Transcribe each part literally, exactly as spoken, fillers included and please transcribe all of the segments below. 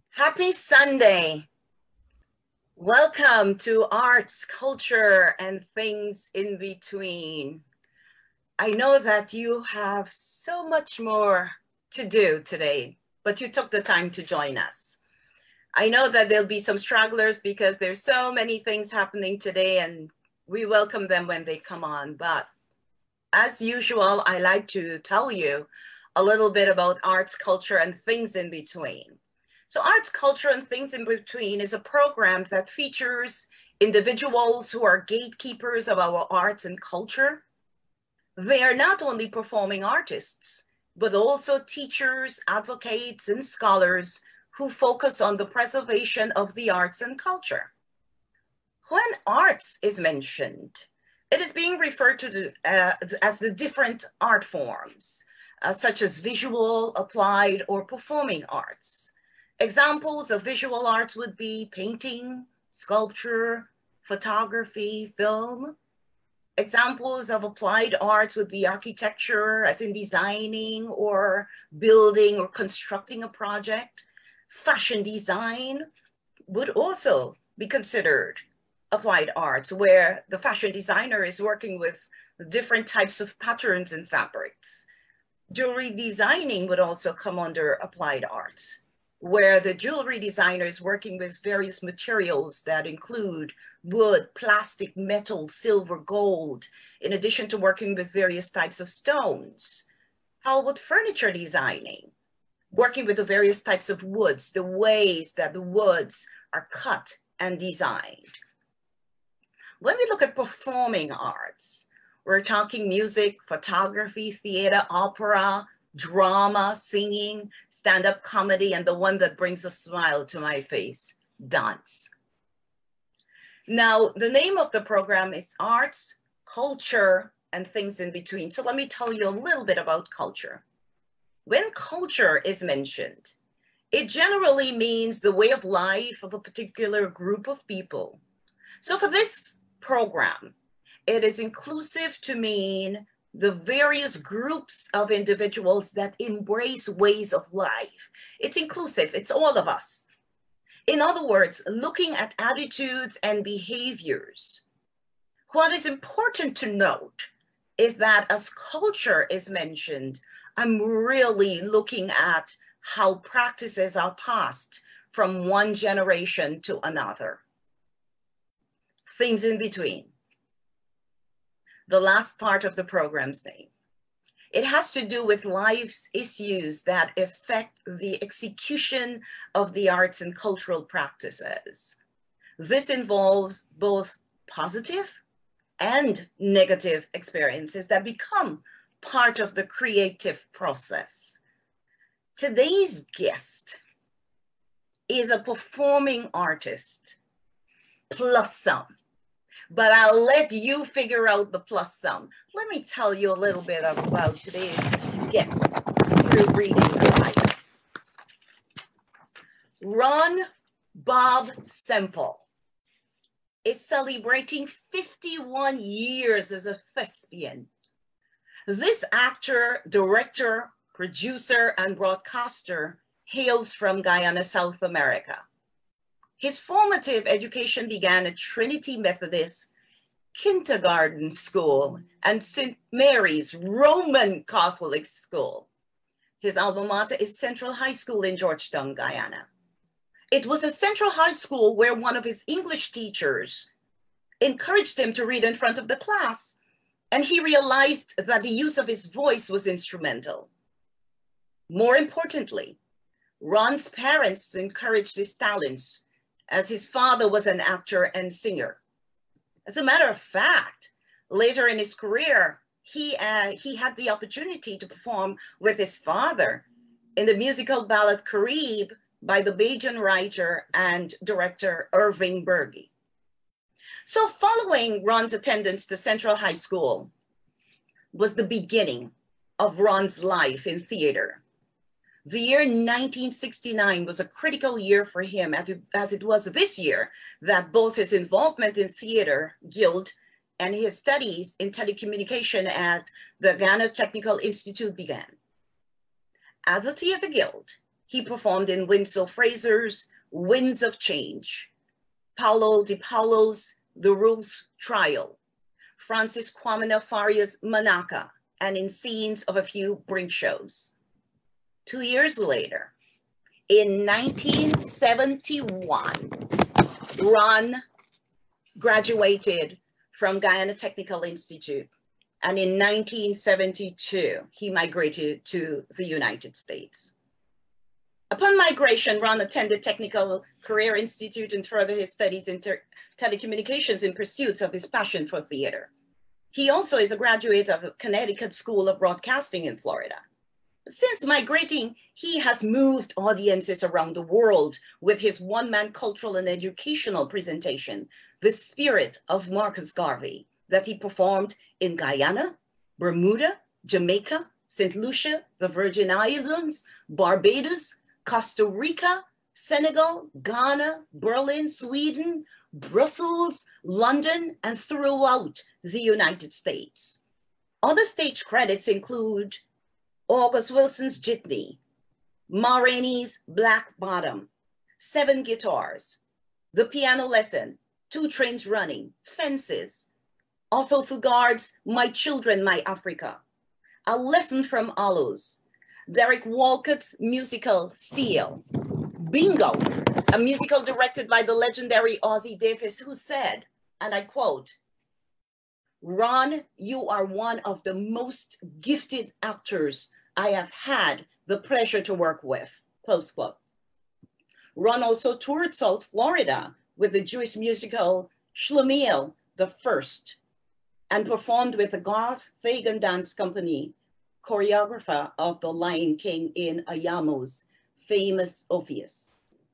Happy Sunday. Welcome to Arts, Culture, and Things in Between. I know that you have so much more to do today, but you took the time to join us. I know that there'll be some stragglers because there's so many things happening today, and we welcome them when they come on. But as usual, I like to tell you a little bit about arts, culture, and things in between. So Arts, Culture, and Things in Between is a program that features individuals who are gatekeepers of our arts and culture. They are not only performing artists, but also teachers, advocates, and scholars who focus on the preservation of the arts and culture. When arts is mentioned, it is being referred to the, uh, as the different art forms, uh, such as visual, applied, or performing arts. Examples of visual arts would be painting, sculpture, photography, film. Examples of applied arts would be architecture, as in designing or building or constructing a project. Fashion design would also be considered applied arts, where the fashion designer is working with different types of patterns and fabrics. Jewelry designing would also come under applied arts, where the jewelry designer is working with various materials that include wood, plastic, metal, silver, gold, in addition to working with various types of stones. How about furniture designing? Working with the various types of woods, the ways that the woods are cut and designed. When we look at performing arts, we're talking music, photography, theater, opera, drama, singing, stand-up comedy, and the one that brings a smile to my face, dance. Now, the name of the program is Arts, Culture, and Things in Between. So let me tell you a little bit about culture. When culture is mentioned, it generally means the way of life of a particular group of people. So for this program, it is inclusive to mean the various groups of individuals that embrace ways of life. It's inclusive, it's all of us. In other words, looking at attitudes and behaviors. What is important to note is that as culture is mentioned, I'm really looking at how practices are passed from one generation to another. Things in between. The last part of the program's name. It has to do with life's issues that affect the execution of the arts and cultural practices. This involves both positive and negative experiences that become part of the creative process. Today's guest is a performing artist, plus some. But I'll let you figure out the plus some. Let me tell you a little bit about today's guest through reading the bio. Ron Bob Semple is celebrating fifty-one years as a thespian. This actor, director, producer, and broadcaster hails from Guyana, South America. His formative education began at Trinity Methodist Kindergarten School and Saint Mary's Roman Catholic School. His alma mater is Central High School in Georgetown, Guyana. It was at Central High School where one of his English teachers encouraged him to read in front of the class, and he realized that the use of his voice was instrumental. More importantly, Ron's parents encouraged his talents, as his father was an actor and singer. As a matter of fact, later in his career, he, uh, he had the opportunity to perform with his father in the musical ballad Carib by the Bajan writer and director Irving Berge. So following Ron's attendance to Central High School was the beginning of Ron's life in theater. The year nineteen sixty-nine was a critical year for him, as it was this year that both his involvement in Theater Guild and his studies in telecommunication at the Ghana Technical Institute began. At the Theater Guild, He performed in Winsor Fraser's Winds of Change, Paulo Di Paulo's The Rules Trial, Francis Kwamina Faria's Manaka, and in scenes of a few Brink shows. Two years later, in nineteen seventy-one, Ron graduated from Guyana Technical Institute, and in nineteen seventy-two, he migrated to the United States. Upon migration, Ron attended Technical Career Institute and furthered his studies in telecommunications in pursuit of his passion for theater. He also is a graduate of the Connecticut School of Broadcasting in Florida. Since migrating, he has moved audiences around the world with his one-man cultural and educational presentation, The Spirit of Marcus Garvey, that he performed in Guyana, Bermuda, Jamaica, Saint Lucia, the Virgin Islands, Barbados, Costa Rica, Senegal, Ghana, Berlin, Sweden, Brussels, London, and throughout the United States. Other stage credits include August Wilson's Jitney, Ma Rainey's Black Bottom, Seven Guitars, The Piano Lesson, Two Trains Running, Fences, Otto Fugard's My Children, My Africa, A Lesson from Aloes, Derek Walcott's musical Steel, Bingo, a musical directed by the legendary Ossie Davis, who said, and I quote, "Ron, you are one of the most gifted actors I have had the pleasure to work with," close quote. Ron also toured South Florida with the Jewish musical Shlomiel the First and performed with the Garth Fagan Dance Company, choreographer of The Lion King in Ayamo's famous Orpheus.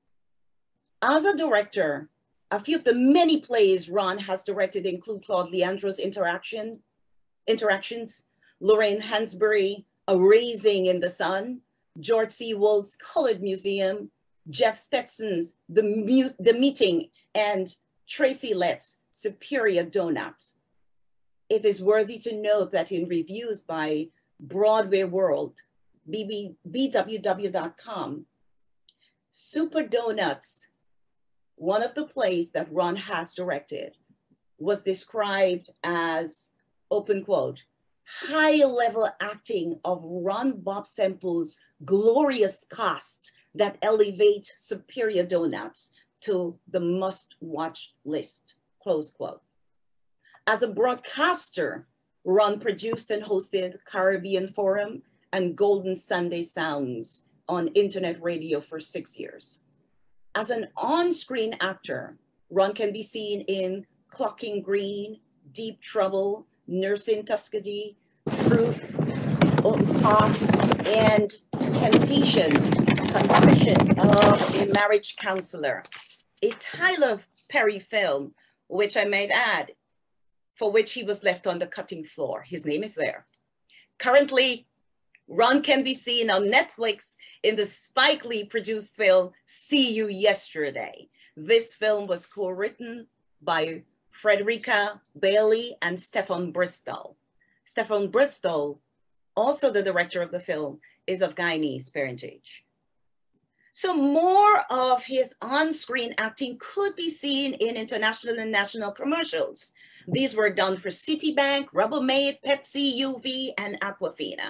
As a director, a few of the many plays Ron has directed include Claude Leandro's Interaction, Interactions, Lorraine Hansberry, A Raising in the Sun, George C. Wool's Colored Museum, Jeff Stetson's The, Mu the Meeting, and Tracy Lett's Superior Donut. It is worthy to note that in reviews by Broadway World, B W W dot com, Super Donuts, one of the plays that Ron has directed, was described as, open quote, high-level acting of Ron Bob Semple's glorious cast that elevate Superior Donuts to the must-watch list, close quote. As a broadcaster, Ron produced and hosted Caribbean Forum and Golden Sunday Sounds on internet radio for six years. As an on-screen actor, Ron can be seen in Clocking Green, Deep Trouble, Nursing Tuskegee, Truth, Path, and Temptation, Confession of a Marriage Counselor, a Tyler Perry film, which I might add, for which he was left on the cutting floor. His name is there. Currently, Ron can be seen on Netflix in the Spike Lee produced film, See You Yesterday. This film was co-written by Frederica Bailey and Stefan Bristol. Stefan Bristol, also the director of the film, is of Guyanese parentage. So more of his on-screen acting could be seen in international and national commercials. These were done for Citibank, Rubbermaid, Pepsi, U V, and Aquafina.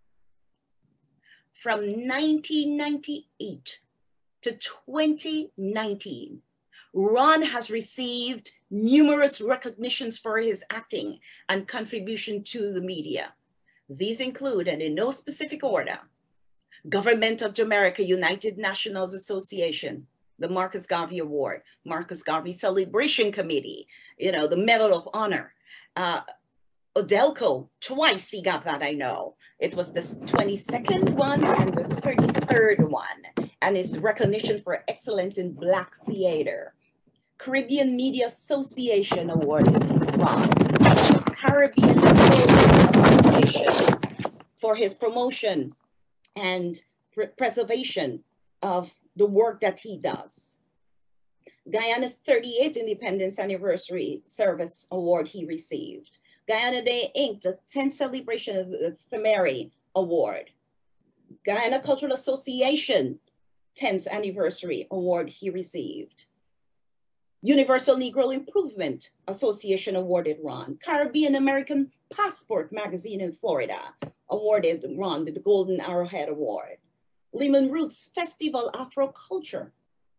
From nineteen ninety-eight to twenty nineteen, Ron has received numerous recognitions for his acting and contribution to the media. These include, and in no specific order, Government of Jamaica United Nationals Association, the Marcus Garvey Award, Marcus Garvey Celebration Committee, you know, the Medal of Honor. Uh, Odelco, twice he got that, I know. It was the twenty-second one and the thirty-third one, and is recognition for excellence in Black theater. Caribbean Media Association Award, Ron. Caribbean Association for his promotion and pre preservation of the work that he does. Guyana's thirty-eighth Independence Anniversary Service Award he received. Guyana Day Incorporated, the tenth celebration of the Themeri Award. Guyana Cultural Association tenth Anniversary Award he received. Universal Negro Improvement Association awarded Ron. Caribbean American Passport Magazine in Florida awarded Ron with the Golden Arrowhead Award. Lehman Roots Festival Afro Culture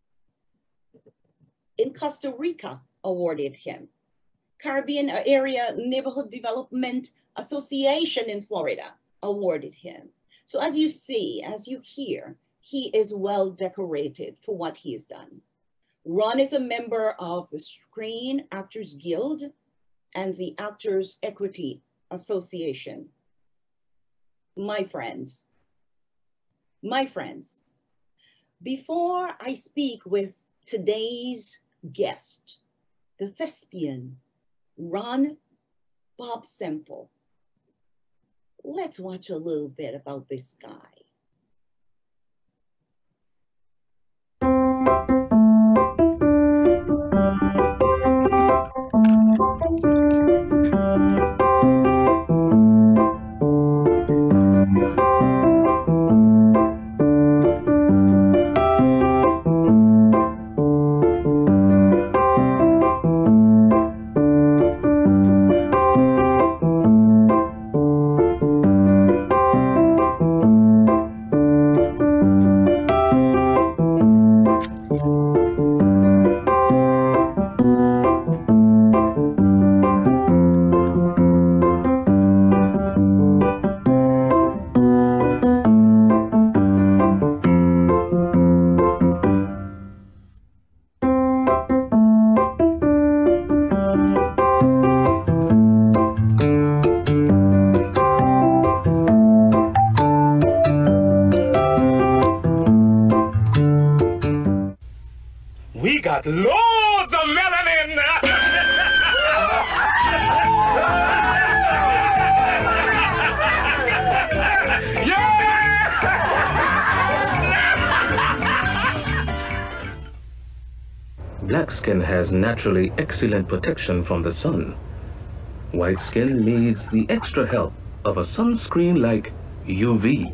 in Costa Rica awarded him. Caribbean Area Neighborhood Development Association in Florida awarded him. So as you see, as you hear, he is well decorated for what he has done. Ron is a member of the Screen Actors Guild and the Actors Equity Association. My friends, my friends, before I speak with today's guest, the thespian, Ron Bob Semple, let's watch a little bit about this guy. Got loads of melanin. Black skin has naturally excellent protection from the sun. White skin needs the extra help of a sunscreen like U V.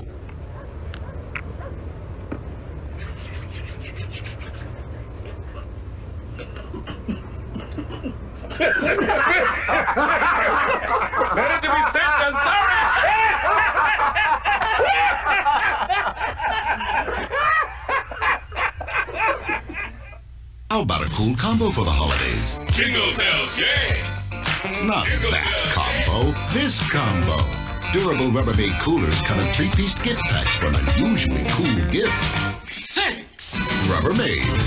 Better to be safe than sorry. How about a cool combo for the holidays? Jingle bells, yeah. Not that combo, this combo. Durable Rubbermaid coolers come in three-piece gift packs for an unusually cool gift. Thanks. Rubbermaid.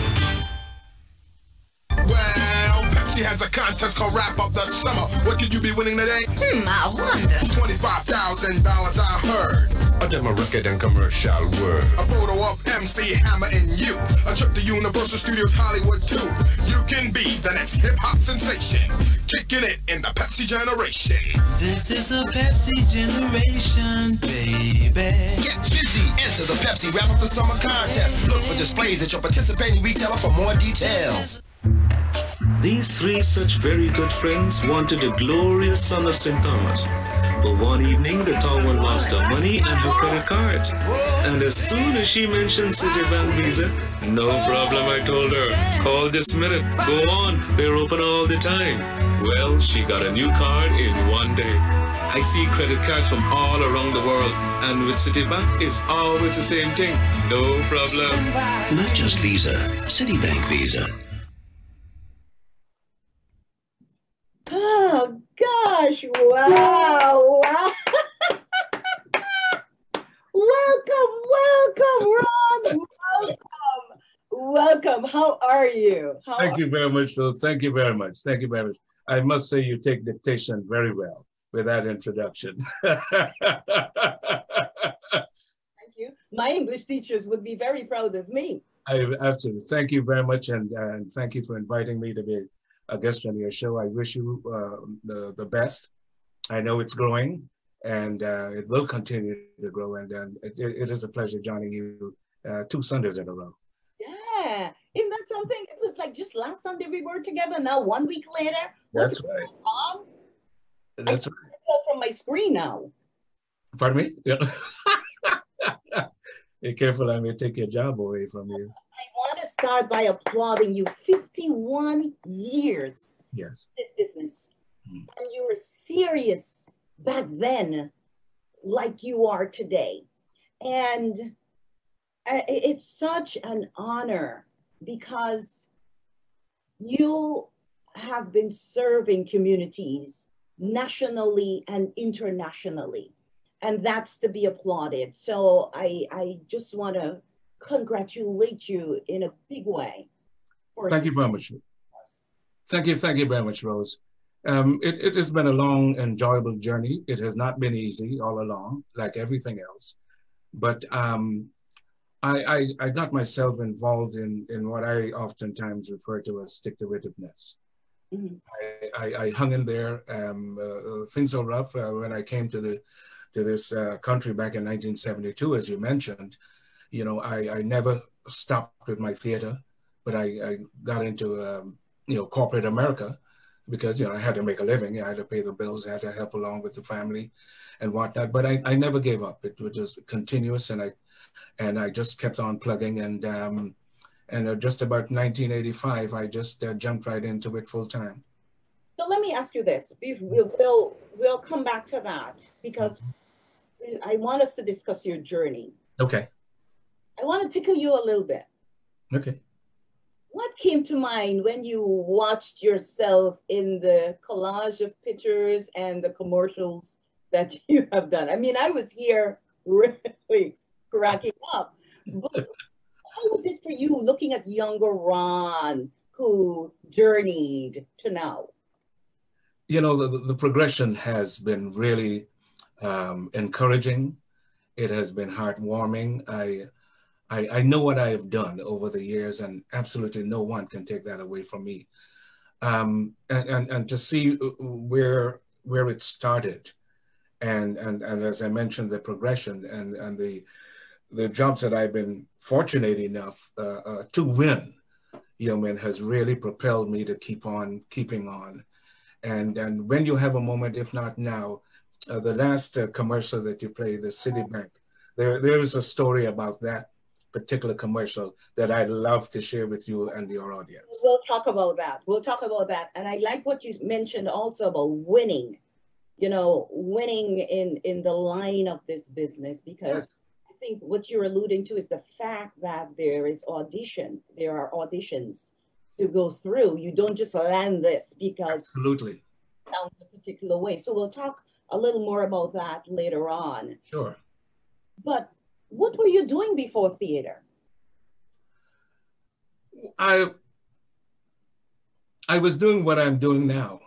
Has a contest called Wrap Up the Summer. What could you be winning today? Hmm, I wonder. twenty-five thousand dollars I heard. A demo record and commercial word. A photo of M C Hammer and you. A trip to Universal Studios Hollywood too. You can be the next hip-hop sensation. Kicking it in the Pepsi generation. This is a Pepsi generation, baby. Get busy. Enter the Pepsi Wrap Up the Summer contest. Look for displays at your participating retailer for more details. These three such very good friends wanted a glorious son of Saint Thomas. But one evening, the tall one lost her money and her credit cards. And as soon as she mentioned Citibank Visa, no problem, I told her. Call this minute. Go on. They're open all the time. Well, she got a new card in one day. I see credit cards from all around the world. And with Citibank, it's always the same thing. No problem. Not just Visa. Citibank Visa. Oh, gosh. Wow. Wow. Welcome, welcome, Ron. Welcome. Welcome. How are you? How Thank you very much, Phil. Thank you very much. Thank you very much. I must say you take dictation very well with that introduction. Thank you. My English teachers would be very proud of me. I absolutely. Thank you very much, and, uh, and thank you for inviting me to be a guest on your show. I wish you uh, the, the best. I know it's growing, and uh, it will continue to grow, and uh, it, it is a pleasure joining you uh, two Sundays in a row. Yeah, isn't that something? It was like just last Sunday we were together, now one week later. That's right. On? That's I right. From my screen now. Pardon me? Yeah. Be careful, I may take your job away from you. I want to start by applauding you. fifty-one years. Yes. This business. Mm. And you were serious back then, like you are today. And it's such an honor because you have been serving communities nationally and internationally, and that's to be applauded. So I, I just want to congratulate you in a big way. Thank you very much. Thank you, thank you very much, Rose. Um, it, it has been a long, enjoyable journey. It has not been easy all along, like everything else. But um, I, I, I got myself involved in, in what I oftentimes refer to as stick-to-itiveness. Mm-hmm. I, I, I hung in there. Um, uh, things were rough uh, when I came to the to this uh, country back in nineteen seventy-two, as you mentioned. You know, I, I never stopped with my theater, but I, I got into um, you know, corporate America because, you know, I had to make a living. I had to pay the bills. I had to help along with the family and whatnot. But I, I never gave up. It was just continuous, and I and I just kept on plugging. And um, and uh, just about nineteen eighty-five, I just uh, jumped right into it full time. So let me ask you this. We'll, we'll, we'll come back to that because I want us to discuss your journey. Okay. I want to tickle you a little bit. Okay. What came to mind when you watched yourself in the collage of pictures and the commercials that you have done? I mean, I was here really cracking up. But how was it for you looking at younger Ron who journeyed to now? You know, the, the progression has been really um, encouraging. It has been heartwarming. I, I, I know what I have done over the years, and absolutely no one can take that away from me. Um, and, and, and to see where, where it started, and, and, and as I mentioned, the progression and, and the, the jobs that I've been fortunate enough uh, uh, to win, you know, has really propelled me to keep on keeping on. And, and when you have a moment, if not now, uh, the last uh, commercial that you played, the Citibank, there, there is a story about that particular commercial that I'd love to share with you and your audience. We'll talk about that. We'll talk about that. And I like what you mentioned also about winning, you know, winning in, in the line of this business, because yes. I think what you're alluding to is the fact that there is audition, there are auditions to go through. You don't just land this because absolutely sounds a particular way. So we'll talk a little more about that later on. Sure. But what were you doing before theater? I I was doing what I'm doing now.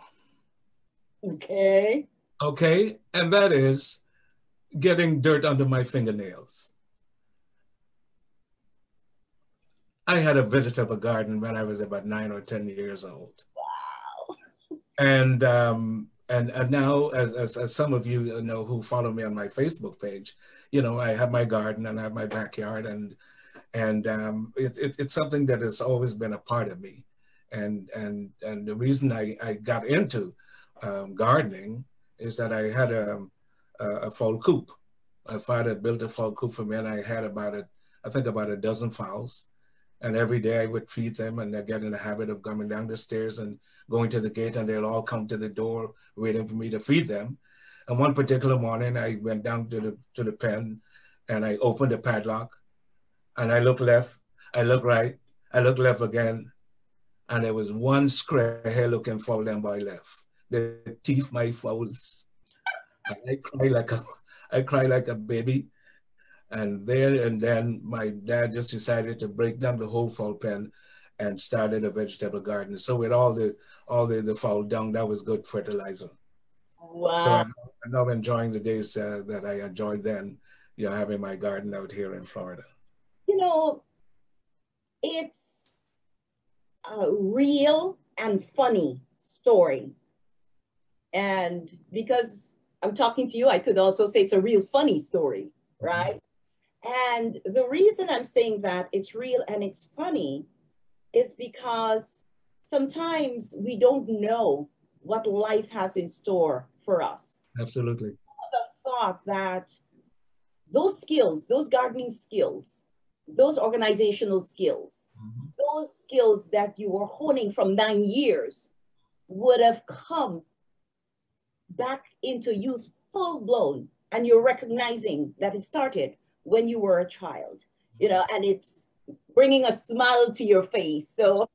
Okay. Okay, and that is getting dirt under my fingernails. I had a vegetable garden when I was about nine or ten years old. Wow. And um, and, and now, as, as, as some of you know who follow me on my Facebook page, you know, I have my garden and I have my backyard, and and um, it, it, it's something that has always been a part of me. And and and the reason I, I got into um, gardening is that I had a, a, a fowl coop. My father built a fowl coop for me, and I had about a, I think about a dozen fowls. And every day I would feed them, and they get in the habit of coming down the stairs and going to the gate, and they'll all come to the door waiting for me to feed them. And one particular morning I went down to the, to the pen, and I opened the padlock, and I looked left, I looked right, I looked left again, and there was one square hair looking fowl down by left. They teeth my fowls. And I cried like a, I cried like a baby. And there and then my dad just decided to break down the whole fowl pen and started a vegetable garden. So with all the all the, the fowl dung, that was good fertilizer. Wow. So I'm, I'm now enjoying the days uh, that I enjoyed then, you know, having my garden out here in Florida. You know, it's a real and funny story. And because I'm talking to you, I could also say it's a real funny story, right? And the reason I'm saying that it's real and it's funny is because sometimes we don't know what life has in store for us. Absolutely. The thought that those skills, those gardening skills, those organizational skills, mm-hmm. those skills that you were honing from nine years would have come back into use full blown, and you're recognizing that it started when you were a child, you know, and it's bringing a smile to your face. So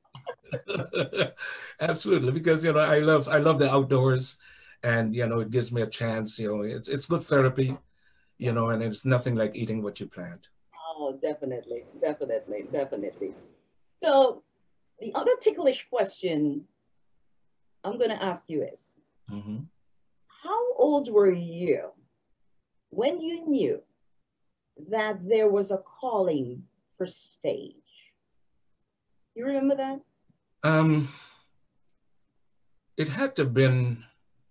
absolutely, because you know I love I love the outdoors, and you know it gives me a chance. You know, it's it's good therapy, you know, and it's nothing like eating what you plant. Oh, definitely, definitely, definitely. So the other ticklish question I'm going to ask you is, mm-hmm. how old were you when you knew that there was a calling for stage? You remember that? Um, it had to have been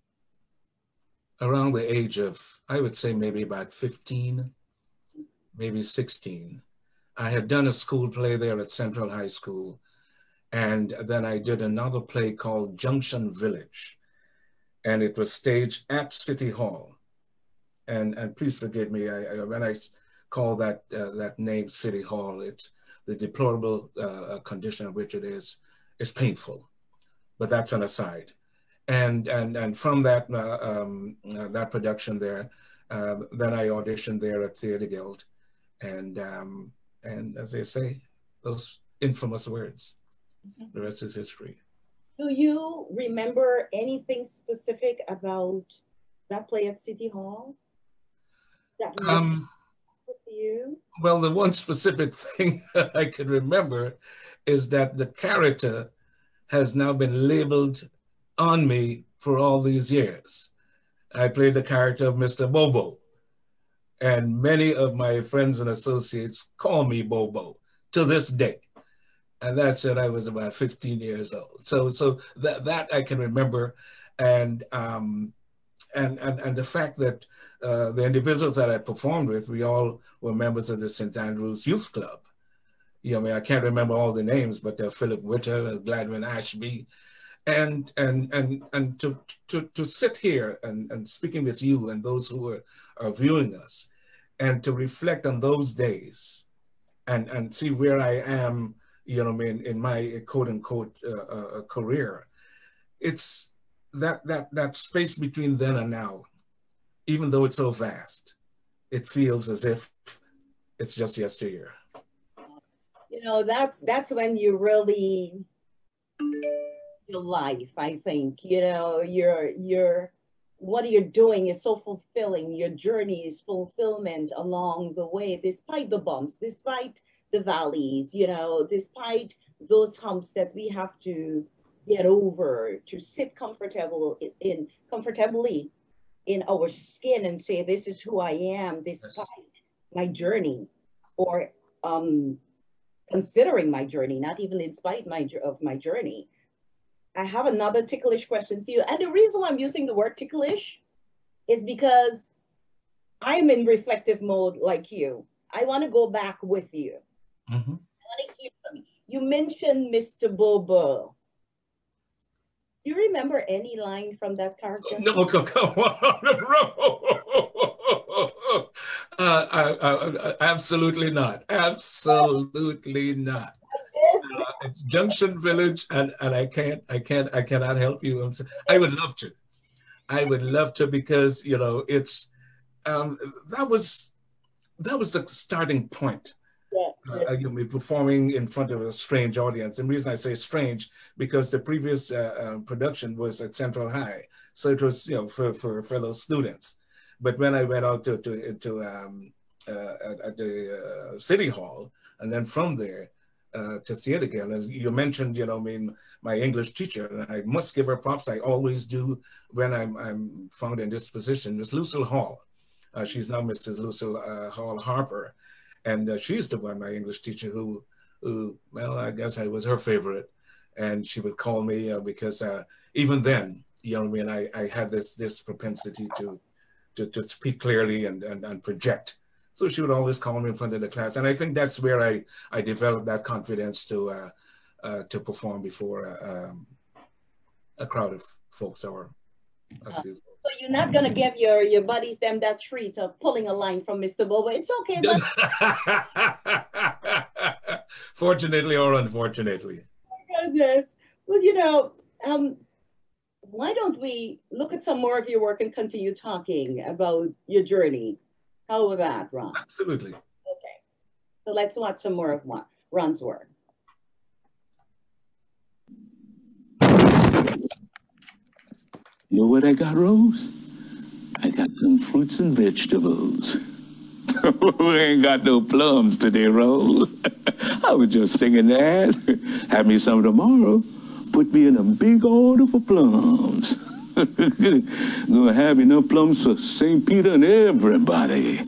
around the age of, I would say maybe about fifteen, maybe sixteen. I had done a school play there at Central High School, and then I did another play called Junction Village, and it was staged at City Hall. And, and please forgive me, I, I, when I call that, uh, that name City Hall, it's the deplorable uh, condition in which it is, is painful, but that's an aside. And, and, and from that, uh, um, uh, that production there, uh, then I auditioned there at Theatre Guild. And, um, and as they say, those infamous words, the rest is history. Do you remember anything specific about that play at City Hall? That um, with you? Well, the one specific thing I can remember is that the character has now been labeled on me for all these years. I played the character of Mister Bobo, and many of my friends and associates call me Bobo to this day. And that's when I was about fifteen years old. So, so that, that I can remember. And, um, and, and, and the fact that uh, the individuals that I performed with, we all were members of the Saint Andrews Youth Club. You know, I mean, I can't remember all the names, but they're Philip Witter, Gladwin Ashby. And, and, and, and to, to, to sit here and, and speaking with you and those who are, are viewing us, and to reflect on those days and, and see where I am, you know, in, in my quote unquote uh, uh, career, it's that, that, that space between then and now, even though it's so vast, it feels as if it's just yesteryear. You know, that's, that's when you really feel life, I think. You know, you're, you're, what you're doing is so fulfilling. Your journey is fulfillment along the way, despite the bumps, despite the valleys, you know, despite those humps that we have to get over, to sit comfortable in, in comfortably in our skin and say, this is who I am, despite yes. my journey, or um, considering my journey, not even in spite my, of my journey. I have another ticklish question for you. And the reason why I'm using the word ticklish is because I'm in reflective mode like you. I want to go back with you. Mm-hmm. I want to hear from you. You mentioned Mister Bobo. Do you remember any line from that character? No, come on. uh, I, I, absolutely not. Absolutely not. Uh, it's Junction Village, and, and I can't, I can't, I cannot help you. I'm, I would love to. I would love to, because, you know, it's, um, that was, that was the starting point. Yeah, uh, you'll be performing in front of a strange audience. And the reason I say strange, because the previous uh, uh, production was at Central High. So it was, you know, for, for fellow students. But when I went out to, to, to um, uh, at, at the uh, City Hall, and then from there uh, to Theatre Guild, and you mentioned, you know, I mean, my English teacher, and I must give her props. I always do when I'm, I'm found in this position, Miss Lucille Hall. Uh, she's now Missus Lucille uh, Hall Harper. And uh, she's the one, my English teacher, who, who, well, I guess I was her favorite. And she would call me uh, because uh, even then, you know what I mean, I, I had this this propensity to, to, to speak clearly and, and, and project. So she would always call me in front of the class. And I think that's where I, I developed that confidence to, uh, uh, to perform before uh, um, a crowd of folks or a few folks. So you're not gonna give your your buddies them that treat of pulling a line from Mister Bobo. It's okay, but fortunately or unfortunately. Oh my goodness. Well, you know, um, why don't we look at some more of your work and continue talking about your journey? How about that, Ron? Absolutely. Okay. So let's watch some more of Ron's work. You know what I got, Rose? I got some fruits and vegetables. We ain't got no plums today, Rose. I was just singing that. Have me some tomorrow. Put me in a big order for plums. Gonna have enough plums for Saint Peter and everybody.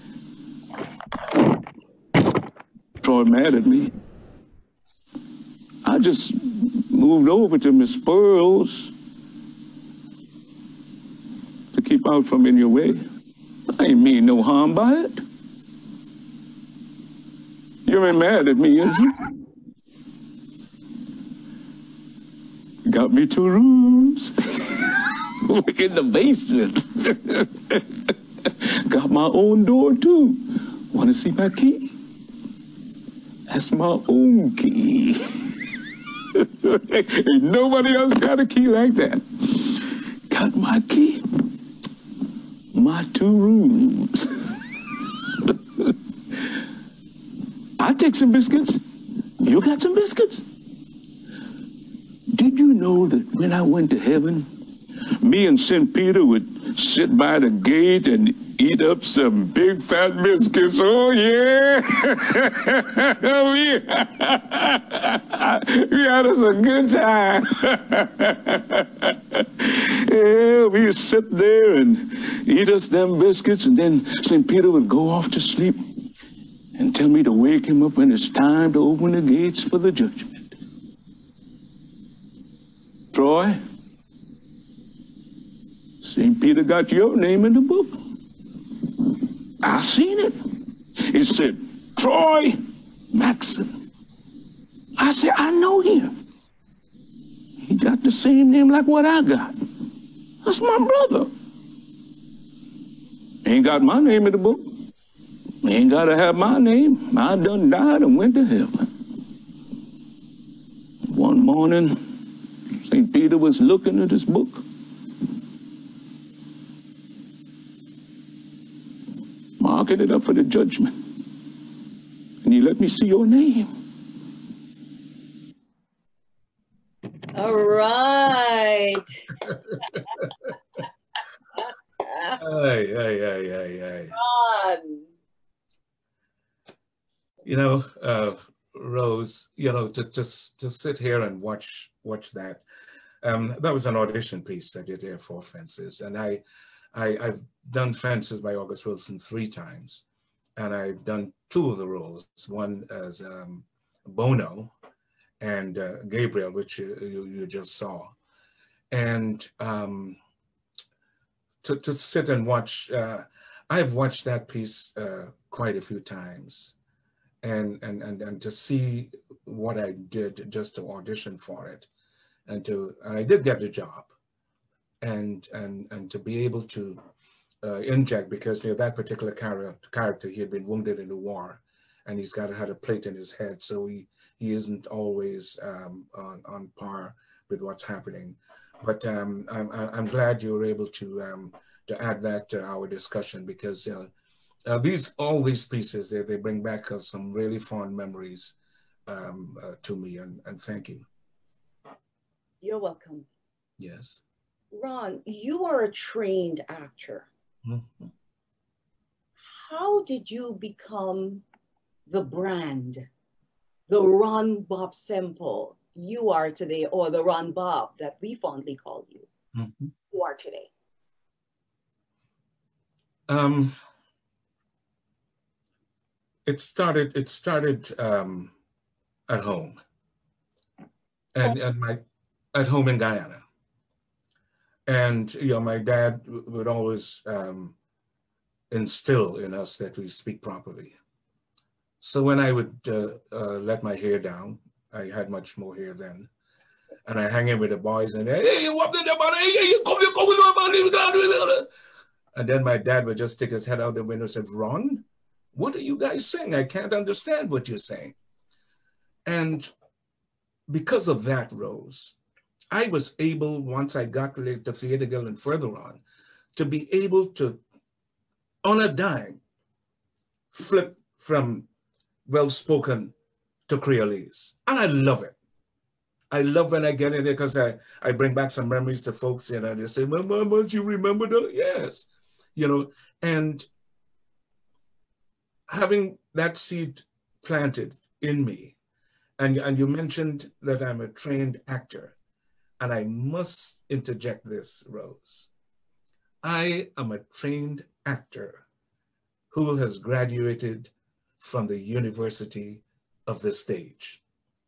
Troy mad at me. I just moved over to Miss Pearl's to keep out from in your way. I ain't mean no harm by it. You ain't mad at me, is you? Got me two rooms in the basement. Got my own door too. Want to see my key? That's my own key. Ain't nobody else got a key like that. Got my key. My two rooms. I take some biscuits. You got some biscuits? Did you know that when I went to heaven, me and Saint Peter would sit by the gate and eat up some big fat biscuits? Oh, yeah. we, we had us a good time. Yeah, we sit there and eat us them biscuits, and then Saint Peter would go off to sleep and tell me to wake him up when it's time to open the gates for the judgment. Troy, Saint Peter got your name in the book. I seen it. It said, Troy Maxson. I said, I know him. He got the same name like what I got. That's my brother. Ain't got my name in the book. Ain't got to have my name. I done died and went to heaven. One morning, Saint Peter was looking at his book. Marking it up for the judgment. And he let me see your name. All right. Aye, aye, aye, aye, aye. Ron. You know, uh, Rose, you know, just just just sit here and watch watch that. Um, that was an audition piece I did there for Fences, and I, I I've done Fences by August Wilson three times, and I've done two of the roles. One as um, Bono, and uh, Gabriel, which you, you you just saw, and um, to to sit and watch. Uh, I've watched that piece uh, quite a few times. And, and, and, and to see what I did just to audition for it, and to and I did get the job, and and and to be able to uh, inject, because you know, that particular character character he had been wounded in the war, and he's got had a plate in his head, so he he isn't always um, on on par with what's happening. But um, I'm I'm glad you were able to um, to add that to our discussion, because you know. Uh, these all these pieces they, they bring back uh, some really fond memories um, uh, to me, and, and thank you. You're welcome. Yes. Ron, you are a trained actor. Mm-hmm. How did you become the brand, the Ron Bob Semple you are today, or the Ron Bob that we fondly call you, mm-hmm. you are today? Um. It started. It started um, at home, and and my at home in Guyana. And you know, my dad would always um, instill in us that we speak properly. So when I would uh, uh, let my hair down, I had much more hair then, and I hang in with the boys, and hey, what did you about? Hey, you come, you come, and then my dad would just stick his head out the window and said, Ron, what are you guys saying? I can't understand what you're saying. And because of that, Rose, I was able, once I got to the Theater Guild and further on, to be able to, on a dime, flip from well-spoken to Creolese. And I love it. I love when I get in there because I, I bring back some memories to folks, and I just say, Mama, don't you remember that? Yes. You know, and having that seed planted in me, and, and you mentioned that I'm a trained actor, and I must interject this, Rose. I am a trained actor who has graduated from the University of the Stage.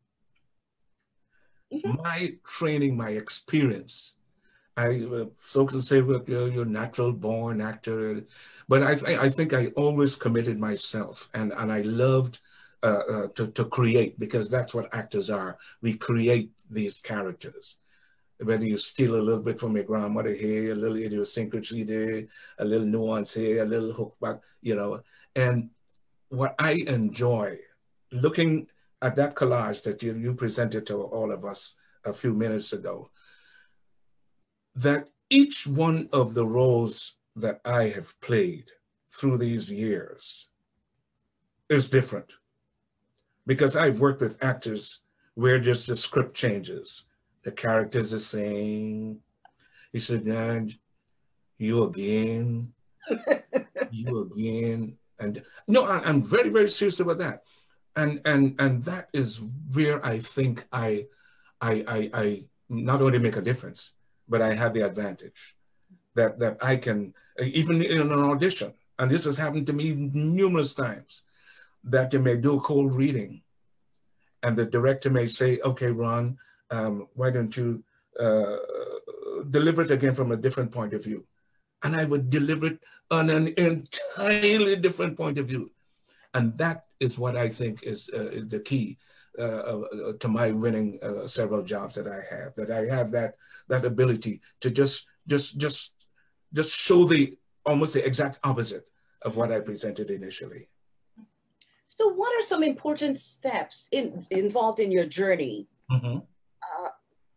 Mm-hmm. My training, my experience, I uh, folks will say, well, you're, you're a natural born actor, but I, th I think I always committed myself, and, and I loved uh, uh, to, to create, because that's what actors are. We create these characters. Whether you steal a little bit from your grandmother here, a little idiosyncrasy there, a little nuance here, a little hook back, you know. And what I enjoy, looking at that collage that you, you presented to all of us a few minutes ago, that each one of the roles that I have played through these years is different. Because I've worked with actors where just the script changes. The character's the same. He said, man, you again, you again. And no, I, I'm very, very serious about that. And, and, and that is where I think I, I, I, I not only make a difference, but I have the advantage that, that I can, even in an audition, and this has happened to me numerous times, that you may do a cold reading and the director may say, okay, Ron, um, why don't you uh, deliver it again from a different point of view? And I would deliver it on an entirely different point of view. And that is what I think is, uh, is the key uh, uh, to my winning uh, several jobs that I have, that I have that, that ability to just, just, just, just show the, almost the exact opposite of what I presented initially. So what are some important steps in, involved in your journey mm-hmm. uh,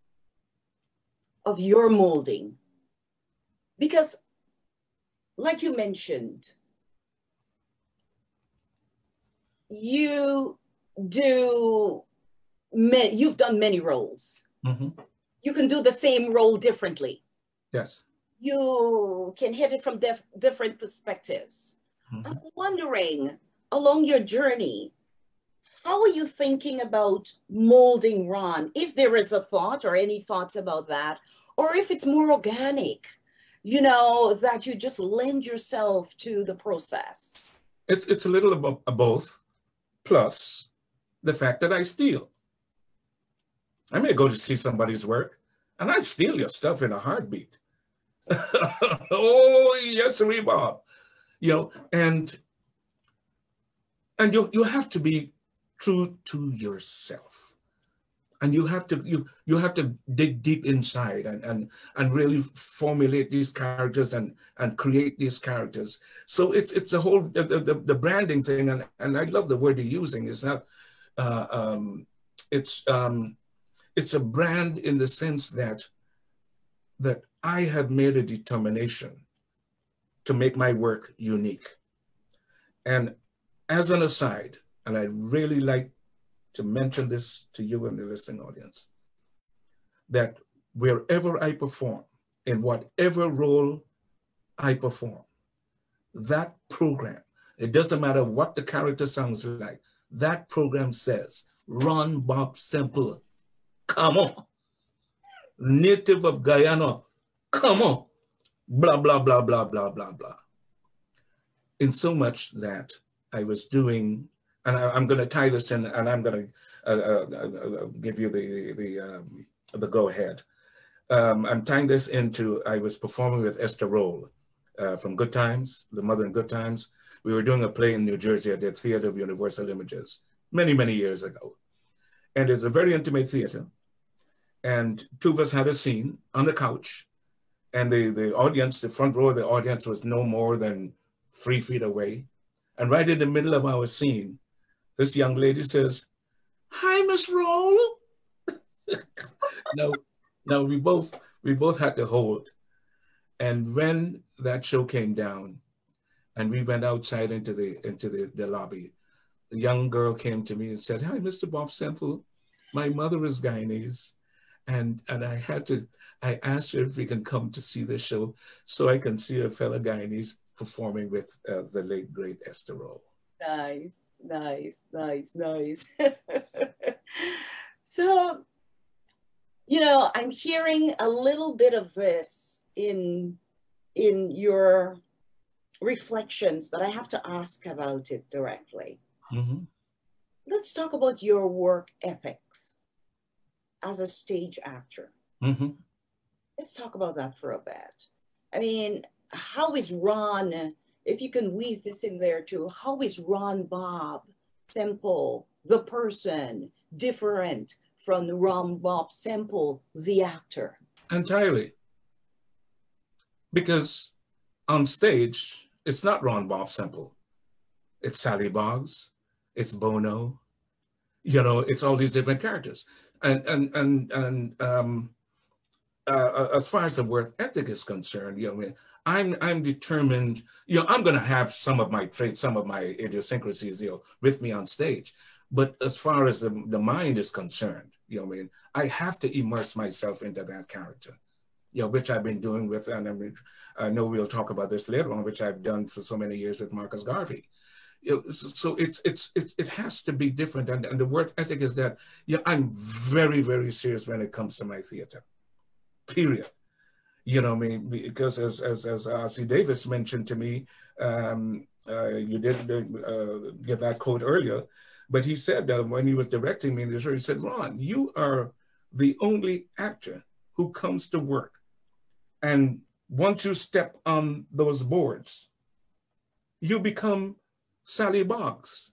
of your molding? Because like you mentioned, you do, you've done many roles. Mm-hmm. You can do the same role differently. Yes. You can hit it from dif different perspectives. Mm-hmm. I'm wondering, along your journey, how are you thinking about molding Ron? If there is a thought or any thoughts about that, or if it's more organic, you know, that you just lend yourself to the process. It's, it's a little of, of both, plus the fact that I steal. I may go to see somebody's work and I steal your stuff in a heartbeat. Oh, yes, Bob. You know, and and you you have to be true to yourself, and you have to you you have to dig deep inside and and and really formulate these characters and and create these characters. So it's it's a whole the the, the branding thing, and and I love the word you're using. It's not uh, um, it's um, it's a brand in the sense that that I have made a determination to make my work unique. And as an aside, and I'd really like to mention this to you and the listening audience, that wherever I perform, in whatever role I perform, that program, it doesn't matter what the character sounds like, that program says, Ron Bob Semple, come on. Native of Guyana, come on. Blah, blah, blah, blah, blah, blah, blah. In so much that I was doing, and I, I'm going to tie this in, and I'm going to uh, uh, uh, give you the the um, the go ahead. Um, I'm tying this into, I was performing with Esther Rolle uh, from Good Times, The Mother in Good Times. We were doing a play in New Jersey at the Theater of Universal Images many, many years ago. And it's a very intimate theater. And two of us had a scene on the couch, and the, the audience, the front row of the audience was no more than three feet away. And right in the middle of our scene, this young lady says, "Hi, Miss Roll." no, no, we both, we both had to hold. And when that show came down and we went outside into the, into the, the lobby, the young girl came to me and said, "Hi, Mister Bob Semple. My mother is Guyanese. And, and I had to, I asked her if we can come to see the show so I can see a fellow Guyanese performing with uh, the late, great Esther Roll." Nice, nice, nice, nice. So, you know, I'm hearing a little bit of this in, in your reflections, but I have to ask about it directly. Mm-hmm. Let's talk about your work ethics as a stage actor. Mm-hmm. Let's talk about that for a bit. I mean, how is Ron, if you can weave this in there too, how is Ron Bob Semple, the person, different from Ron Bob Semple, the actor? Entirely. Because on stage, it's not Ron Bob Semple. It's Sally Boggs, it's Bono, you know, it's all these different characters. And, and, and, and um, uh, as far as the work ethic is concerned, you know, I'm, I'm determined, you know, I'm going to have some of my traits, some of my idiosyncrasies, you know, with me on stage. But as far as the, the mind is concerned, you know, I mean, I have to immerse myself into that character, you know, which I've been doing with, and I, mean, I know we'll talk about this later on, which I've done for so many years with Marcus Garvey. You know, so it's, it's, it's, it has to be different. And, and the work ethic is that, yeah, I'm very, very serious when it comes to my theater, period. You know, I mean, because as, as, as R C Davis mentioned to me, um, uh, you did uh, get that quote earlier, but he said uh, when he was directing me in the show, he said, "Ron, you are the only actor who comes to work. And once you step on those boards, you become Sally Boggs."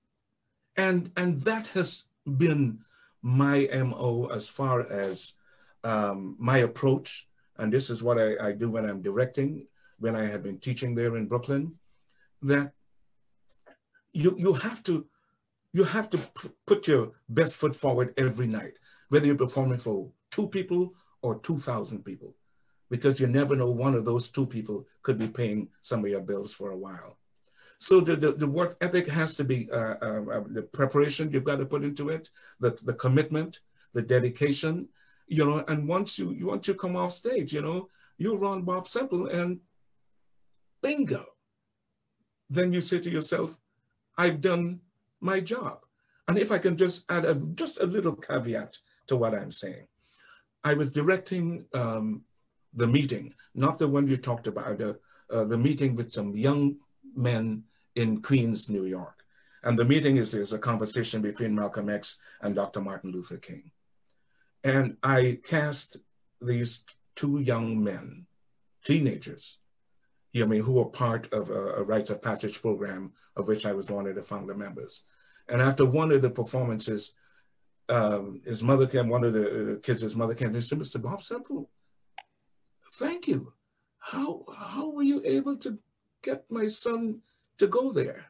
And, and that has been my M O as far as um, my approach. And this is what I, I do when I'm directing, when I have been teaching there in Brooklyn, that you, you have to, you have to put your best foot forward every night, whether you're performing for two people or two thousand people, because you never know, one of those two people could be paying some of your bills for a while. So the, the, the work ethic has to be uh, uh, the preparation you've got to put into it, the, the commitment, the dedication, you know, and once you, you once you come off stage, you know, you're Ron Bob Semple and bingo. Then you say to yourself, I've done my job. And if I can just add a, just a little caveat to what I'm saying. I was directing um, the meeting, not the one you talked about, uh, uh, the meeting with some young men in Queens, New York. And the meeting is, is a conversation between Malcolm X and Doctor Martin Luther King. And I cast these two young men, teenagers, you know, I mean, who were part of a, a rites of passage program of which I was one of the founder members. And after one of the performances, um, his mother came, one of the kids, his mother came and said, "Mister Bob Semple, thank you. How, how were you able to get my son to go there?"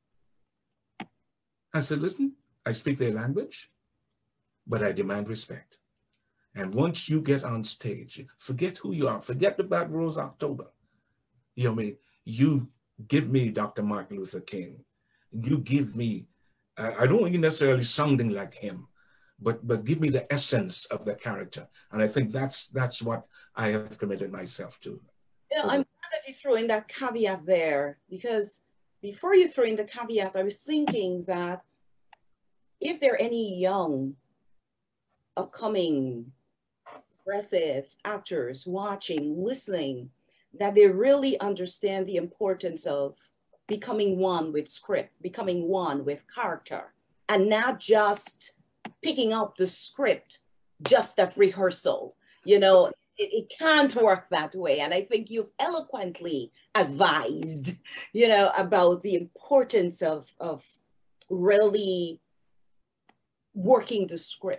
I said, "Listen, I speak their language, but I demand respect. And once you get on stage, forget who you are, forget about Rose October. You know what I mean? You give me Doctor Martin Luther King. You give me, uh, I don't want you necessarily sounding like him, but but give me the essence of the character." And I think that's that's what I have committed myself to. You know, I'm glad that you threw in that caveat there, because before you threw in the caveat, I was thinking that if there are any young, upcoming, aggressive actors watching, listening, that they really understand the importance of becoming one with script, becoming one with character, and not just picking up the script just at rehearsal. You know, it, it can't work that way. And I think you've eloquently advised, you know, about the importance of, of really working the script.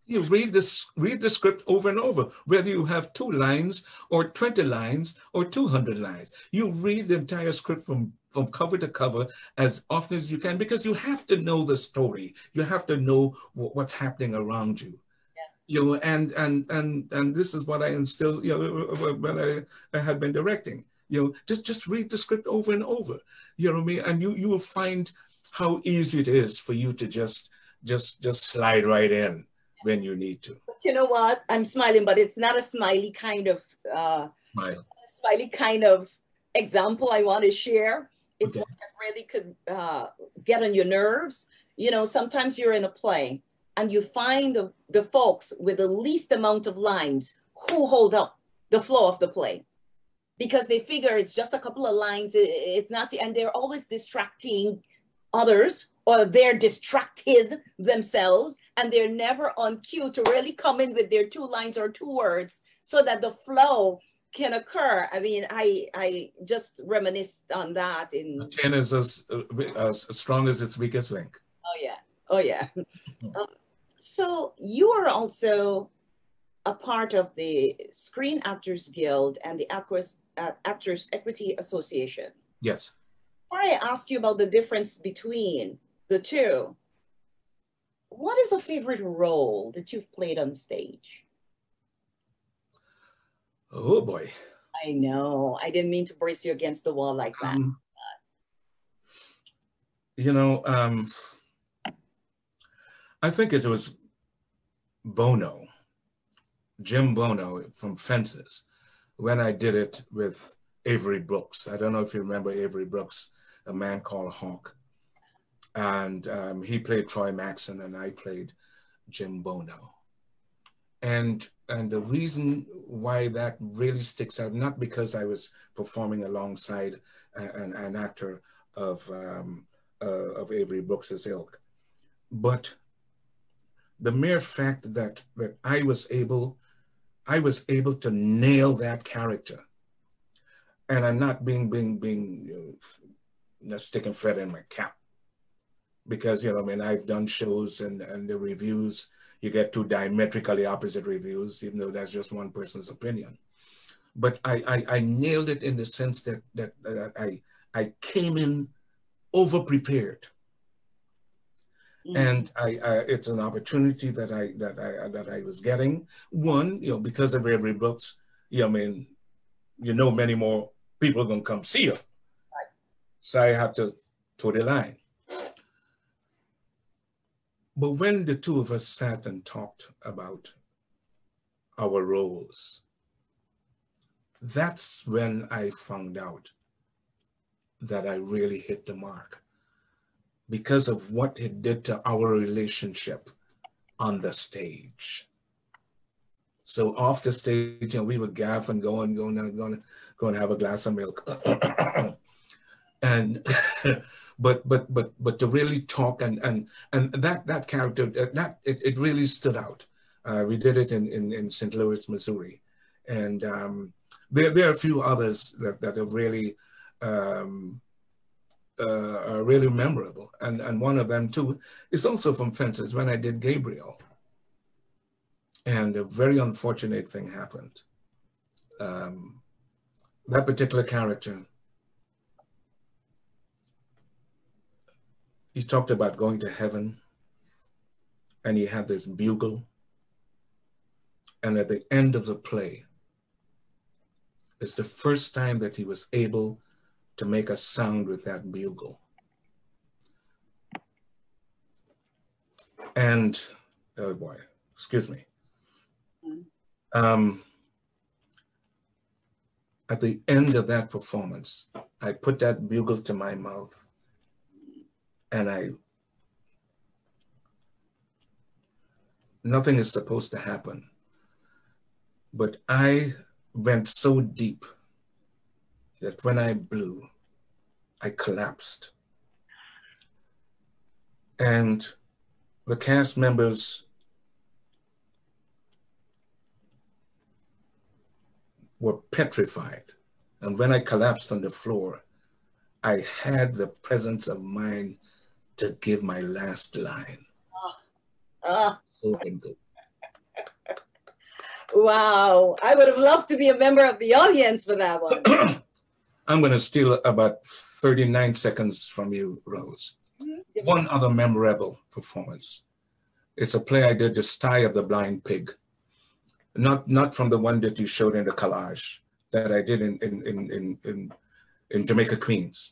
You read this, read the script over and over, whether you have two lines or twenty lines or two hundred lines. You read the entire script from, from cover to cover as often as you can, because you have to know the story. You have to know what's happening around you. Yeah. You know, and and and and this is what I instilled, you know, when I, I had been directing. You know, just just read the script over and over. You know what I mean? And you you will find how easy it is for you to just just just slide right in when you need to. But you know what? I'm smiling, but it's not a smiley kind of uh, Smile. smiley kind of example I want to share. It's Okay. one that really could uh, get on your nerves. You know, sometimes you're in a play and you find the, the folks with the least amount of lines who hold up the flow of the play, because they figure it's just a couple of lines. it- It's not, and they're always distracting others, or they're distracted themselves, and they're never on cue to really come in with their two lines or two words so that the flow can occur. I mean, I I just reminisce on that in. Ten is as, uh, as strong as its weakest link. Oh yeah, oh yeah. um, so you are also a part of the Screen Actors Guild and the Actors, uh, Actors Equity Association. Yes. Before I ask you about the difference between the two, what is a favorite role that you've played on stage? Oh boy. I know, I didn't mean to brace you against the wall like that. Um, you know, um, I think it was Bono, Jim Bono from Fences, when I did it with Avery Brooks. I don't know if you remember Avery Brooks, A Man Called Hawk. And um, he played Troy Maxon and I played Jim Bono. And, and the reason why that really sticks out, not because I was performing alongside an, an actor of, um, uh, of Avery Brooks's ilk, but the mere fact that, that I was able, I was able to nail that character. And I'm not being, being, being, you know, sticking feather in my cap. Because, you know, I mean, I've done shows and, and the reviews, you get two diametrically opposite reviews, even though that's just one person's opinion. But I, I, I nailed it in the sense that, that, that I, I came in over-prepared. Mm-hmm. And I, I, it's an opportunity that I, that, I, that I was getting. One, you know, because of Avery Brooks, you know, I mean, you know, many more people are going to come see you. Right. So I have to toe the line. But when the two of us sat and talked about our roles, that's when I found out that I really hit the mark because of what it did to our relationship on the stage. So off the stage, you know, we would gaff and go and go and go and, go and have a glass of milk. and But but but but to really talk and and and that that character that it, it really stood out. Uh, we did it in in, in Saint Louis, Missouri, and um, there there are a few others that that have really um, uh, are really memorable. And and one of them too is also from Fences when I did Gabriel. And a very unfortunate thing happened. Um, that particular character. He talked about going to heaven, and he had this bugle. And at the end of the play, it's the first time that he was able to make a sound with that bugle. And, oh boy, excuse me. Um, at the end of that performance, I put that bugle to my mouth. And I, nothing is supposed to happen, but I went so deep that when I blew, I collapsed. And the cast members were petrified. And when I collapsed on the floor, I had the presence of mind to give my last line. Uh, so good. Wow, I would have loved to be a member of the audience for that one. I'm going to steal about thirty-nine seconds from you, Rose. Mm-hmm. One other memorable performance. It's a play I did, The Sty of the Blind Pig. Not, not from the one that you showed in the collage that I did in, in, in, in, in, in Jamaica, Queens.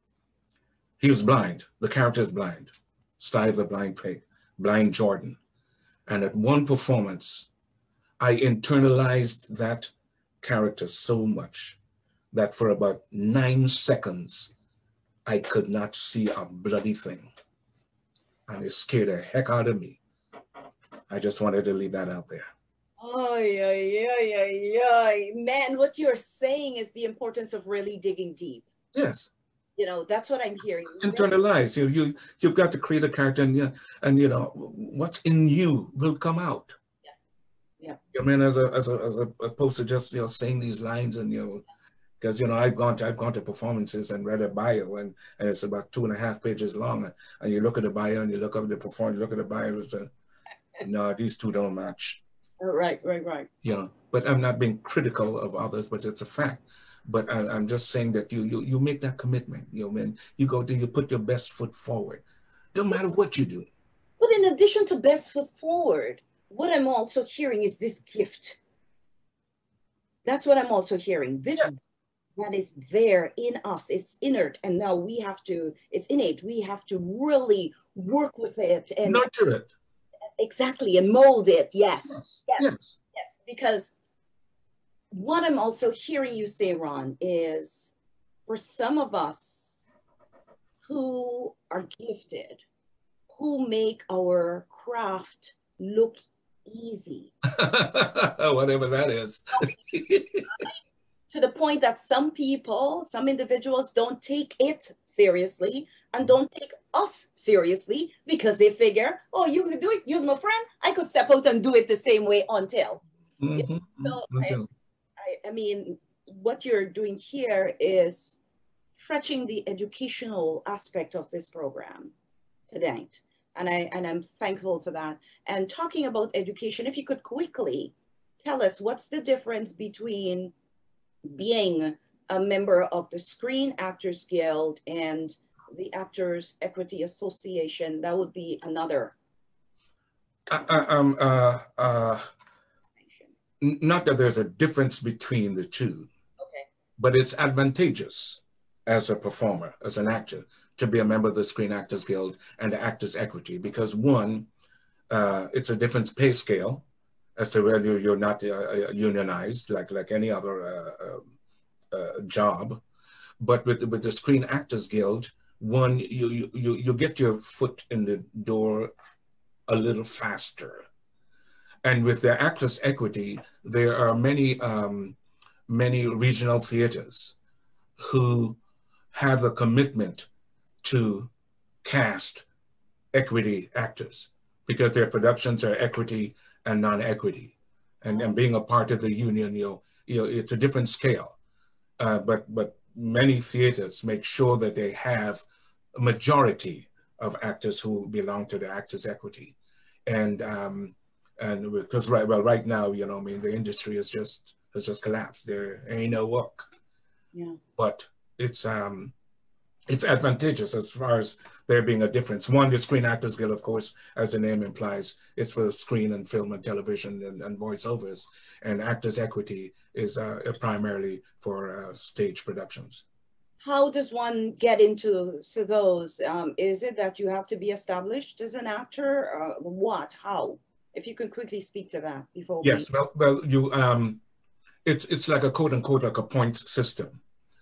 He was blind. The character is blind. Sty of the Blind Pig, Blind Jordan. And at one performance, I internalized that character so much that for about nine seconds, I could not see a bloody thing. And it scared the heck out of me. I just wanted to leave that out there. Oh, yeah, yeah, yeah, yeah. Man, what you're saying is the importance of really digging deep. Yes. You know, that's what I'm hearing. Internalize. You, you, you've got to create a character, and, you, and you know, what's in you will come out. Yeah. I mean, as a, as a, as a, opposed to just, you know, saying these lines and, you know, because, you know, I've gone to, I've gone to performances and read a bio, and, and it's about two and a half pages long. And, and you look at the bio and you look up the performance, you look at the bio, it's a, no, these two don't match. Right, right, right. You know, but I'm not being critical of others, but it's a fact. But I, I'm just saying that you, you, you make that commitment, you know, man, you go to, you put your best foot forward. Don't matter what you do. But in addition to best foot forward, what I'm also hearing is this gift. That's what I'm also hearing. This yeah. that is there in us. It's inert, and now we have to. It's innate. We have to really work with it and nurture it. Exactly, and mold it. Yes, yes, yes, yes. yes. Because what I'm also hearing you say, Ron, is for some of us who are gifted, who make our craft look easy. Whatever that is. To the point that some people, some individuals don't take it seriously and don't take us seriously because they figure, oh, you could do it, use my friend, I could step out and do it the same way until. Mm-hmm. So until. I, I, I mean, what you're doing here is stretching the educational aspect of this program tonight. And, I, and I'm thankful for that. And talking about education, if you could quickly tell us what's the difference between being a member of the Screen Actors Guild and the Actors Equity Association. That would be another. Uh, um, uh, uh, not that there's a difference between the two, okay. But it's advantageous as a performer, as an actor, to be a member of the Screen Actors Guild and the Actors Equity, because one, uh, it's a different pay scale as to whether you're not uh, unionized like like any other uh, uh, job, but with with the Screen Actors Guild, one you you you get your foot in the door a little faster, and with the Actors Equity, there are many um, many regional theaters who have a commitment to cast equity actors because their productions are equity and non-equity, and, and being a part of the union, you know, you know, it's a different scale. Uh, but but many theaters make sure that they have a majority of actors who belong to the Actors Equity, and um, and because right well right now, you know, I mean, the industry is just has just collapsed. There ain't no work. Yeah. But it's um. It's advantageous as far as there being a difference. One, the Screen Actors Guild, of course, as the name implies, is for screen and film and television and, and voiceovers. And Actors Equity is uh, primarily for uh, stage productions. How does one get into to those? Um, is it that you have to be established as an actor? Uh, what? How? If you could quickly speak to that before. Yes, we... well, well, you, um, it's it's like a quote unquote like a points system.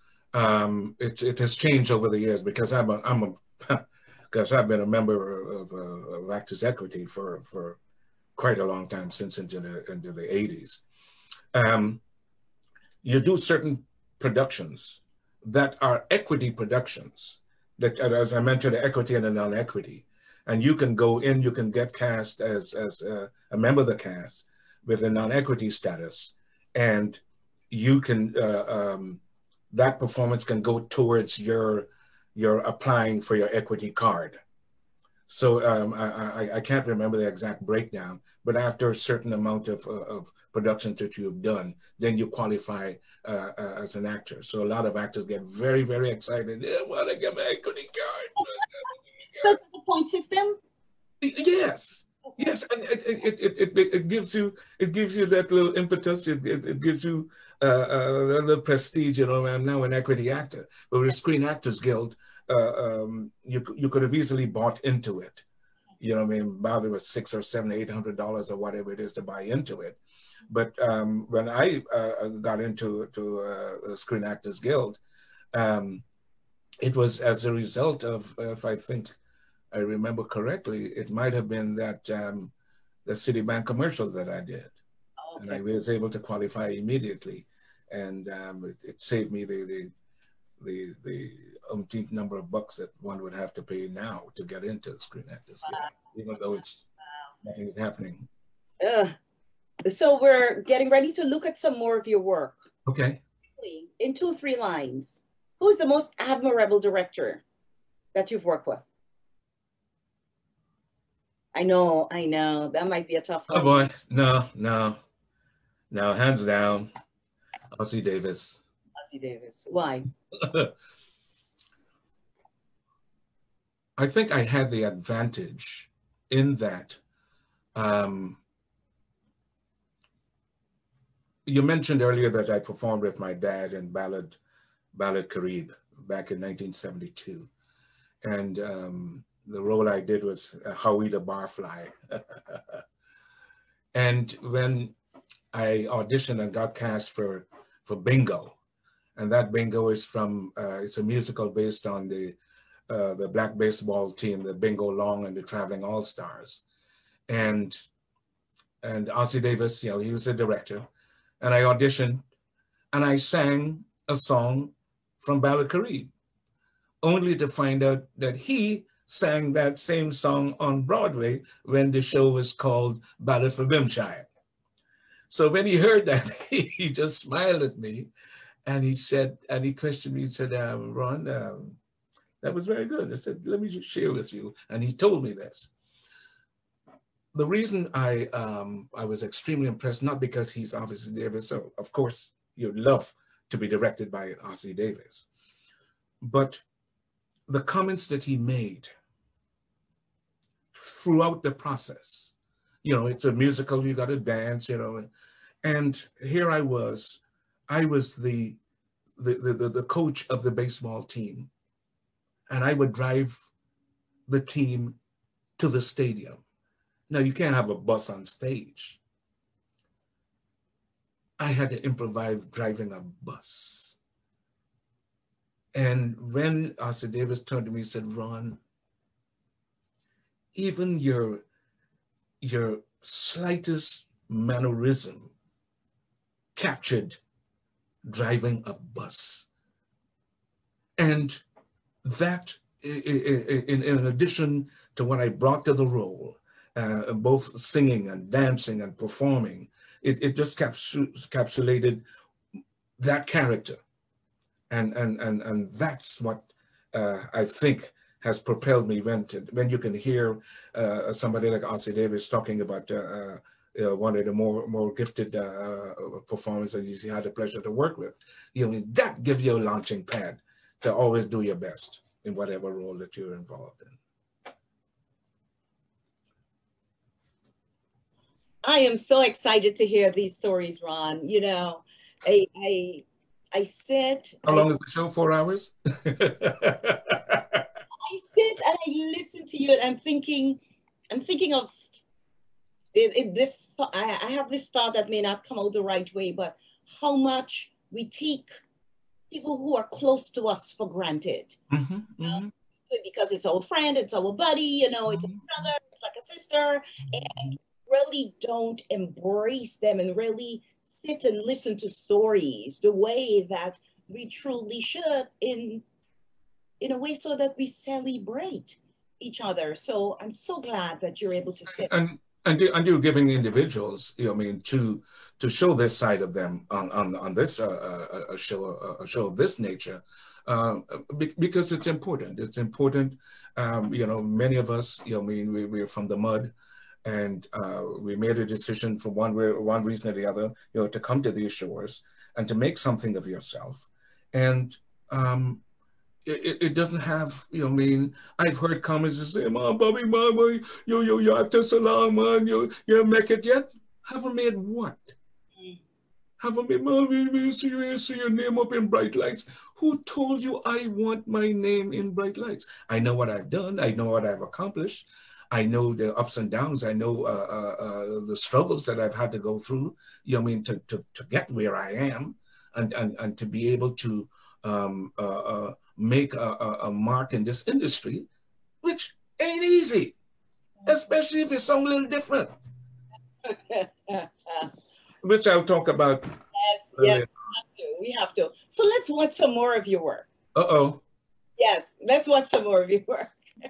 Um, it, it has changed over the years because I'm a, I'm a, because I've been a member of, uh, of Actors Equity for, for quite a long time, since into the, into the eighties. Um, you do certain productions that are equity productions, that, as I mentioned, the equity and the non-equity. And you can go in, you can get cast as, as a, a member of the cast with a non-equity status, and you can, uh, um, that performance can go towards your, your applying for your equity card. So um, I, I, I can't remember the exact breakdown, but after a certain amount of, uh, of productions that you've done, then you qualify uh, uh, as an actor. So a lot of actors get very, very excited. Yeah, I want to get my equity card. So the point system? Yes, yes, and it, it, it, it, it gives you it gives you that little impetus. It, it, it gives you uh, uh, a little prestige. You know, I'm now an equity actor. But with the Screen Actors Guild, uh, um, you you could have easily bought into it. You know, what I mean, about it was six or seven, eight hundred dollars or whatever it is to buy into it. But um, when I uh, got into to uh, the Screen Actors Guild, um, it was as a result of, if I think I remember correctly, it might have been that um, the Citibank commercial that I did. Okay. And I was able to qualify immediately. And um, it, it saved me the, the, the, the umpteenth number of bucks that one would have to pay now to get into the Screen Actors Guild, even though it's, nothing is happening. Uh, so we're getting ready to look at some more of your work. Okay. In two, three lines, who's the most admirable director that you've worked with? I know, I know, that might be a tough one. Oh boy, no, no, no, hands down, Ossie Davis. Ossie Davis, why? I think I had the advantage in that um, you mentioned earlier that I performed with my dad in Ballad, Ballad Carib back in nineteen seventy-two. And um, the role I did was uh, Howie the Barfly. And when I auditioned and got cast for, for Bingo, and that Bingo is from, uh, it's a musical based on the, uh, the black baseball team, the Bingo Long and the Traveling All-Stars. And, and Ossie Davis, you know, he was the director. And I auditioned and I sang a song from Ballad Carib, only to find out that he sang that same song on Broadway when the show was called Ballad for Bimshire. So when he heard that, he just smiled at me and he said, and he questioned me, he said, um, Ron, um, that was very good. I said, let me just share with you. And he told me this. The reason I, um, I was extremely impressed, not because he's Ossie Davis, so of course you'd love to be directed by Ossie Davis, but the comments that he made throughout the process. You know, it's a musical, you got to dance, you know, and here I was, I was the, the, the, the coach of the baseball team, and I would drive the team to the stadium. Now, you can't have a bus on stage. I had to improvise driving a bus. And when Ossie Davis turned to me and said, Ron, even your, your slightest mannerism captured driving a bus. And that, in, in addition to what I brought to the role, uh, both singing and dancing and performing, it, it just capsulated that character. And, and, and, and that's what uh, I think has propelled me when, to, when you can hear uh, somebody like Ossie Davis talking about uh, uh, one of the more, more gifted uh, performers you had the pleasure to work with. You know, that gives you a launching pad to always do your best in whatever role that you're involved in. I am so excited to hear these stories, Ron. You know, I, I, I sit. How long I, is the show? Four hours? I sit and I listen to you, and I'm thinking, I'm thinking of it, it, this. I, I have this thought that may not come out the right way, but how much we take people who are close to us for granted. Mm-hmm, mm-hmm. Um, because it's our friend, it's our buddy, you know, it's mm-hmm. a brother, it's like a sister, and really don't embrace them and really sit and listen to stories the way that we truly should in in a way so that we celebrate each other. So I'm so glad that you're able to sit. And and, you, and you're giving individuals, you know, I mean, to to show this side of them on on, on this uh, uh, a show a show of this nature, uh, be, because it's important. It's important. Um, you know, many of us, you know, I mean, we, we're from the mud, and uh, we made a decision for one way, one reason or the other, you know, to come to these shores and to make something of yourself. And um, it, it doesn't have, you know, I mean, I've heard comments that say, "Man, Bobby, man, man, you, you, you acted so long, man, you, you make it yet." Haven't made what? Haven't made, man, we, we see, we see your name up in bright lights. Who told you I want my name in bright lights? I know what I've done. I know what I've accomplished. I know the ups and downs. I know uh, uh, uh, the struggles that I've had to go through, you know, I mean, to, to, to get where I am, and, and, and to be able to um, uh, uh, make a, a mark in this industry, which ain't easy, especially if it's something a little different, which I'll talk about. Yes, yes, we have to. We have to. So let's watch some more of your work. Uh-oh. Yes, let's watch some more of your work.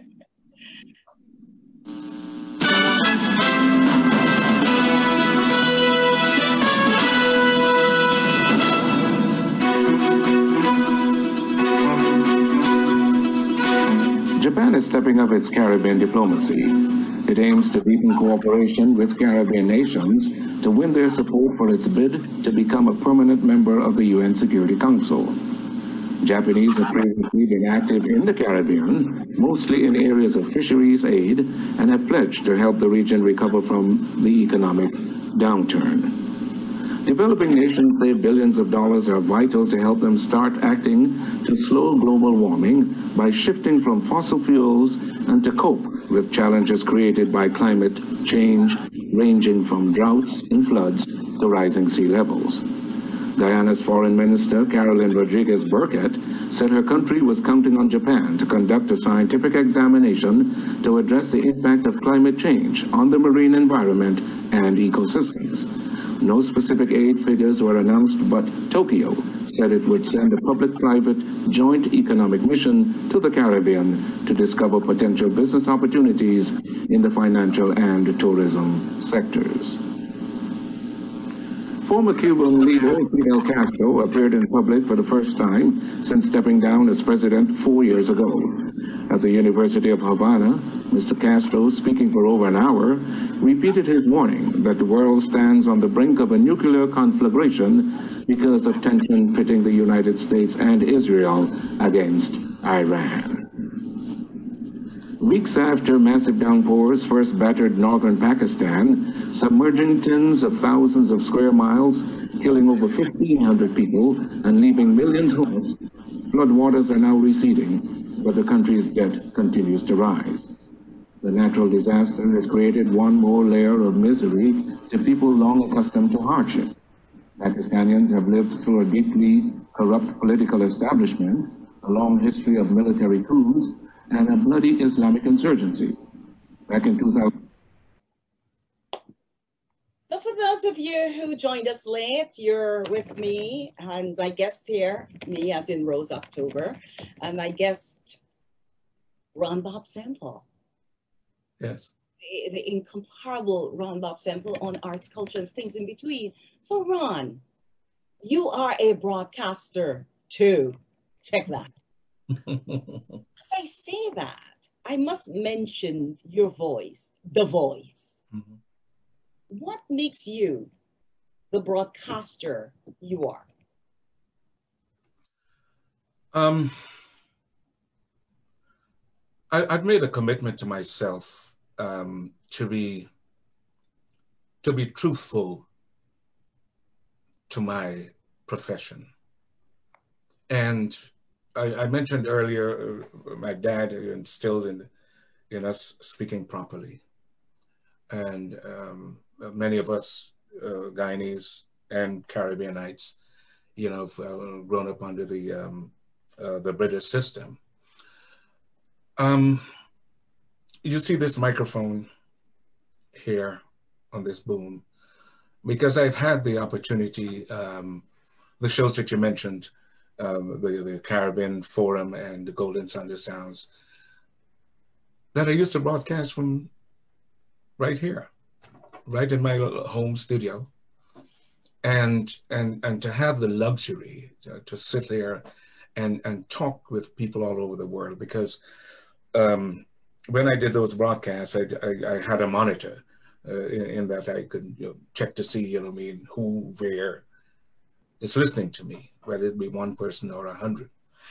Japan is stepping up its Caribbean diplomacy. It aims to deepen cooperation with Caribbean nations to win their support for its bid to become a permanent member of the U N Security Council. Japanese have previously been active in the Caribbean, mostly in areas of fisheries aid, and have pledged to help the region recover from the economic downturn. Developing nations say billions of dollars are vital to help them start acting to slow global warming by shifting from fossil fuels and to cope with challenges created by climate change, ranging from droughts and floods to rising sea levels. Guyana's Foreign Minister, Carolyn Rodriguez Burkett, said her country was counting on Japan to conduct a scientific examination to address the impact of climate change on the marine environment and ecosystems. No specific aid figures were announced, but Tokyo said it would send a public-private joint economic mission to the Caribbean to discover potential business opportunities in the financial and tourism sectors. Former Cuban leader Fidel Castro appeared in public for the first time since stepping down as president four years ago. At the University of Havana, Mister Castro, speaking for over an hour, repeated his warning that the world stands on the brink of a nuclear conflagration because of tension pitting the United States and Israel against Iran. Weeks after massive downpours first battered northern Pakistan, submerging tens of thousands of square miles, killing over fifteen hundred people, and leaving millions homeless, floodwaters are now receding, but the country's debt continues to rise. The natural disaster has created one more layer of misery to people long accustomed to hardship. Pakistanians have lived through a deeply corrupt political establishment, a long history of military coups, and a bloody Islamic insurgency. Back in two thousand. So for those of you who joined us late, you're with me and my guest here, me as in Rose October, and my guest, Ron Bob Semple. Yes. The, the incomparable Ron Bob Semple on arts, culture, and things in between. So Ron, you are a broadcaster too. Check that. As I say that, I must mention your voice, the voice. Mm-hmm. What makes you the broadcaster you are? Um, I, I've made a commitment to myself um, to be to be truthful to my profession. And I, I mentioned earlier, uh, my dad instilled in, in us speaking properly. And um, many of us uh, Guyanese and Caribbeanites, you know, have uh, grown up under the, um, uh, the British system. Um, you see this microphone here on this boom, because I've had the opportunity, um, the shows that you mentioned, um, the, the Caribbean Forum and the Golden Sunday Sounds, that I used to broadcast from right here, right in my home studio. And, and, and to have the luxury to, to sit there and, and talk with people all over the world, because um, when I did those broadcasts, I, I, I had a monitor uh, in, in that I could you know, check to see, you know, I mean, who, where is listening to me, whether it be one person or a hundred.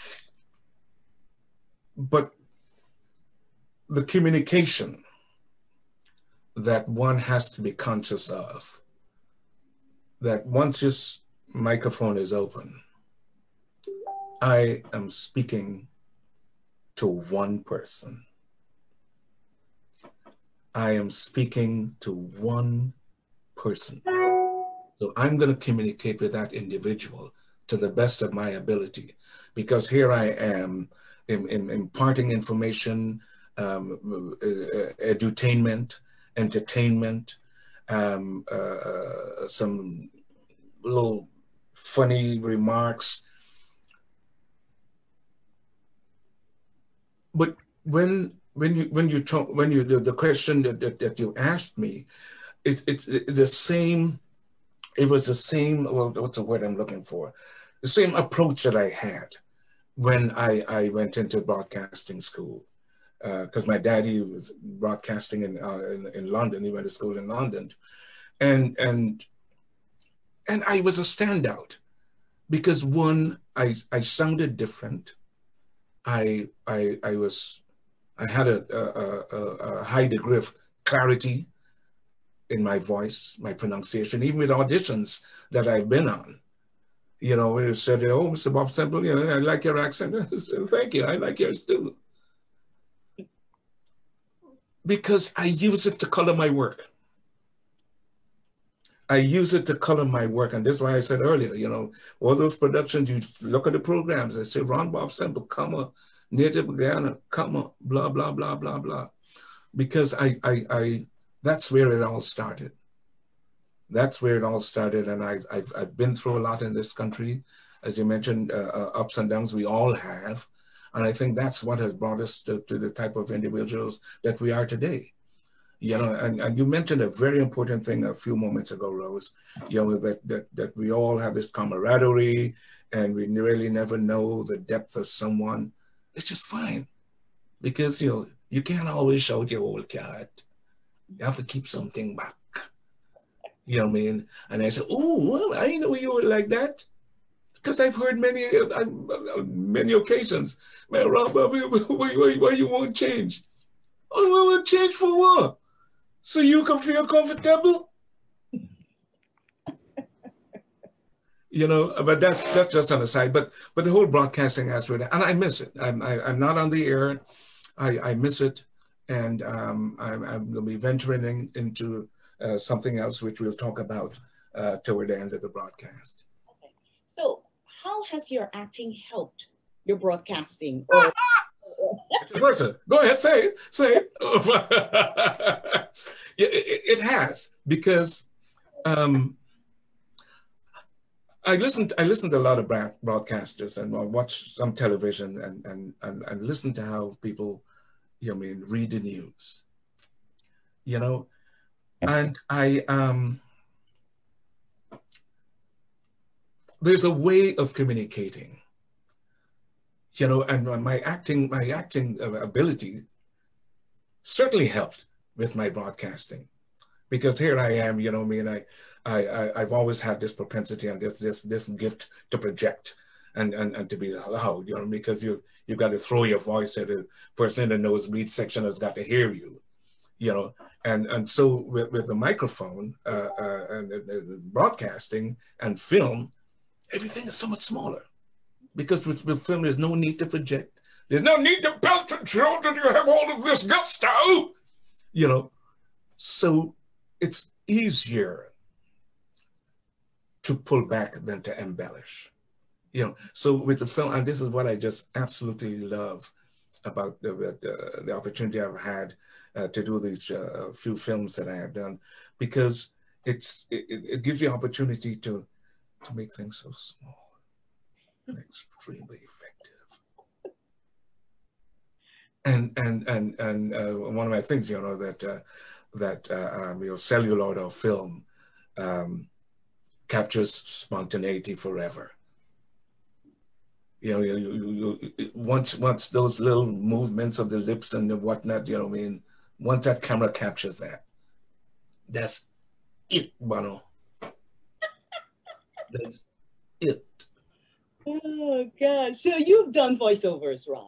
But the communication that one has to be conscious of, that once this microphone is open, I am speaking to one person. I am speaking to one person. So I'm going to communicate with that individual to the best of my ability, because here I am in, in, imparting information, um, uh, edutainment, entertainment, um, uh, some little funny remarks. But when when you when you talk when you the, the question that, that, that you asked me, it, it, it the same. It was the same. Well, what's the word I'm looking for? The same approach that I had when I I went into broadcasting school, because uh, my daddy was broadcasting in, uh, in in London. He went to school in London, and and and I was a standout because one, I I sounded different. I I I was I had a a, a, a high degree of clarity in my voice, my pronunciation, even with auditions that I've been on. You know, when it said, "Oh, Mister Bob Semple, you know, I like your accent." Thank you, I like yours too. Because I use it to color my work. I use it to color my work. And this is why I said earlier, you know, all those productions, you look at the programs, they say, Ron Bob Semple, comma, Native Guyana, comma, blah, blah, blah, blah, blah. Because I, I, I, that's where it all started. That's where it all started. And I've, I've, I've been through a lot in this country. As you mentioned, uh, uh, ups and downs, we all have. And I think that's what has brought us to, to the type of individuals that we are today. You know, and, and you mentioned a very important thing a few moments ago, Rose, you know, that, that, that we all have this camaraderie and we really never know the depth of someone. It's just fine. Because, you know, you can't always show your old card. You have to keep something back. You know what I mean? And I said, oh, well, I didn't know you were like that. Because I've heard many, uh, many occasions, man, Rob, why, why, why you won't change? Oh, well, change for what? So you can feel comfortable? You know, but that's that's just on the side. But but the whole broadcasting aspect, and I miss it. I'm I, I'm not on the air. I, I miss it, and um, I'm, I'm going to be venturing in, into uh, something else, which we'll talk about uh, toward the end of the broadcast. Okay. So, how has your acting helped your broadcasting? Or Vice versa. Go ahead, say it. Say it. Yeah, it, it has, because um, I listened. I listened to a lot of broadcasters and I watch some television and and and, and listen to how people, you know, I mean, read the news. You know, and I um, there's a way of communicating. You know, and my acting, my acting ability certainly helped with my broadcasting, because here I am, you know, I mean, I, I, I I've always had this propensity and this, this, this gift to project and, and, and to be loud, you know, because you, you've got to throw your voice at a person in the nosebleed section has got to hear you, you know, and, and so with, with the microphone uh, uh, and, and broadcasting and film, everything is so much smaller. Because with, with film, there's no need to project. There's no need to belt and show that you have all of this gusto, you know. So it's easier to pull back than to embellish, you know. So with the film, and this is what I just absolutely love about the, the, the opportunity I've had uh, to do these uh, few films that I have done, because it's it, it gives you opportunity to, to make things so small. Extremely effective, and and and and uh, one of my things, you know, that uh, that uh, um, you know, celluloid or film um, captures spontaneity forever. You know, you, you, you, once once those little movements of the lips and the whatnot, you know what I mean, once that camera captures that, that's it, Bono. That's it. Oh, gosh. So you've done voiceovers, Ron?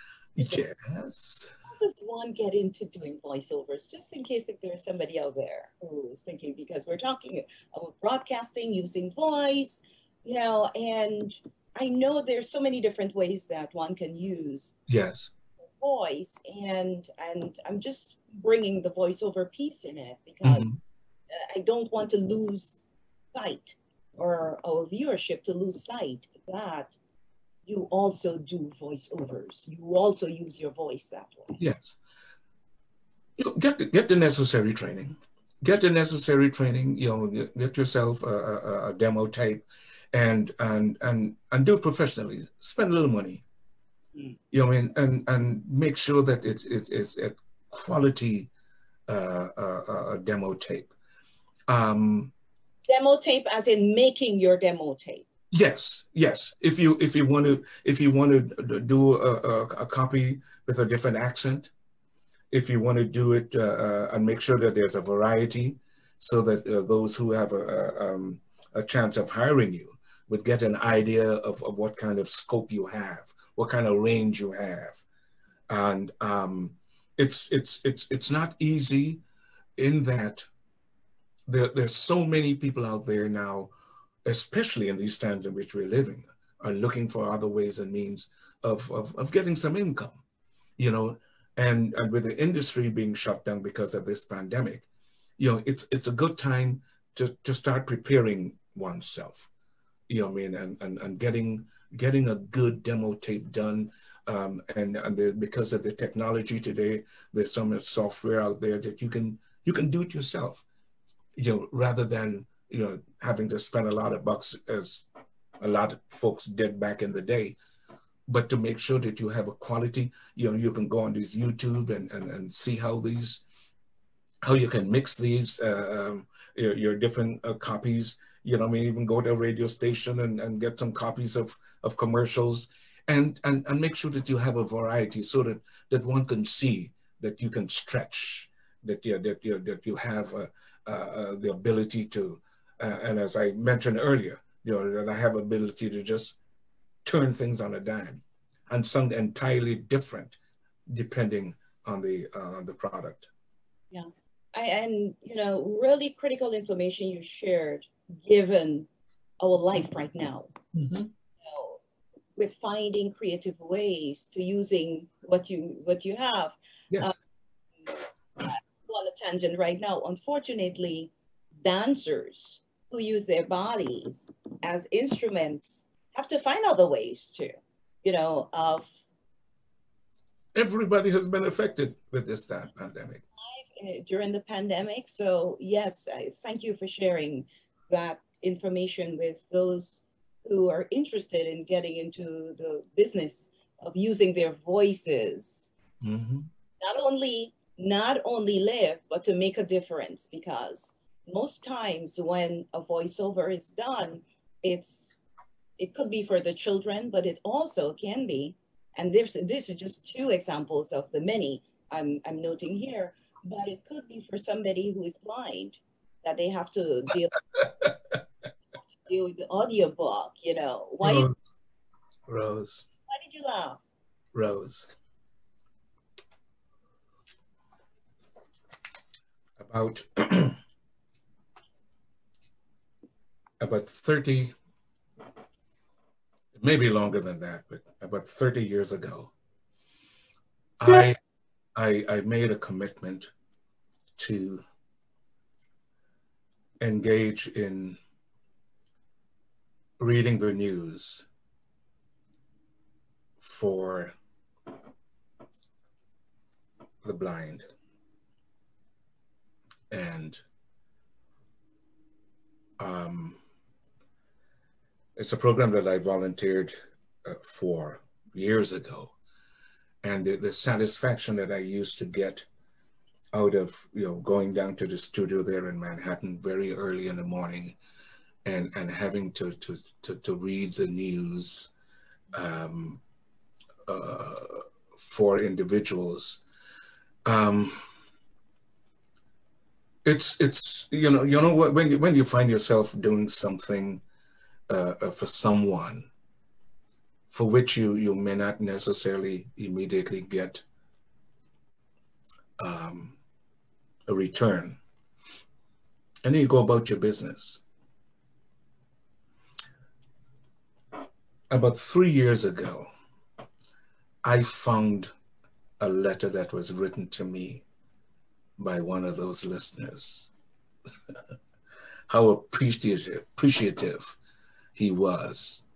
Yes. How does one get into doing voiceovers? Just in case if there's somebody out there who is thinking, because we're talking about broadcasting using voice, you know, and I know there's so many different ways that one can use yes. voice, and and I'm just bringing the voiceover piece in it because mm-hmm. I don't want to lose sight, or our viewership to lose sight that you also do voiceovers. You also use your voice that way. Yes. You know, get the, get the necessary training. Get the necessary training. You know, get, get yourself a, a, a demo tape, and and and and do it professionally. Spend a little money. Mm. You know what I mean, and and make sure that it, it it's a quality uh, uh, uh, demo tape. Um, demo tape, as in making your demo tape. Yes, yes. If you if you want to if you want to do a, a, a copy with a different accent, if you want to do it uh, uh, and make sure that there's a variety, so that uh, those who have a, a, um, a chance of hiring you would get an idea of, of what kind of scope you have, what kind of range you have, and um, it's it's it's it's not easy, in that there there's so many people out there now, especially in these times in which we're living, are looking for other ways and means of, of, of getting some income, you know, and, and with the industry being shut down because of this pandemic, you know, it's it's a good time to, to start preparing oneself, you know what I mean, and, and, and getting getting a good demo tape done. Um, and and the, because of the technology today, there's so much software out there that you can you can do it yourself, you know, rather than you know, having to spend a lot of bucks as a lot of folks did back in the day. But to make sure that you have a quality, you know, you can go on these YouTube and, and, and see how these, how you can mix these, uh, um, your, your different uh, copies, you know, I mean, even go to a radio station and, and get some copies of, of commercials, and, and, and make sure that you have a variety, so that, that one can see that you can stretch, that, you, that, you, that you have uh, uh, the ability to, Uh, and as I mentioned earlier, you know, that I have ability to just turn things on a dime, and something entirely different depending on the uh, the product. Yeah, I, and you know, really critical information you shared, given our life right now. Mm-hmm. You know, with finding creative ways to using what you what you have. Yes. Um, on a tangent right now, unfortunately, dancers who use their bodies as instruments have to find other ways to, you know, of. Everybody has been affected with this pandemic. During the pandemic. So yes, I thank you for sharing that information with those who are interested in getting into the business of using their voices. Mm-hmm. Not only, not only live, but to make a difference, because most times when a voiceover is done, it's it could be for the children, but it also can be, and this this is just two examples of the many I'm I'm noting here, but it could be for somebody who is blind, that they have to deal, have to deal with the audiobook, you know. Why Rose. you, Rose. Why did you laugh? Rose. About about thirty, maybe longer than that, but about thirty years ago, I, I, I made a commitment to engage in reading the news for the blind. And um, it's a program that I volunteered uh, for years ago. And the, the satisfaction that I used to get out of, you know, going down to the studio there in Manhattan very early in the morning and, and having to, to, to, to read the news um, uh, for individuals. Um, it's it's you know you know what when you when you find yourself doing something uh, uh, for someone for which you you may not necessarily immediately get um, a return, and then you go about your business. About three years ago, I found a letter that was written to me by one of those listeners. How appreciative, appreciative he was.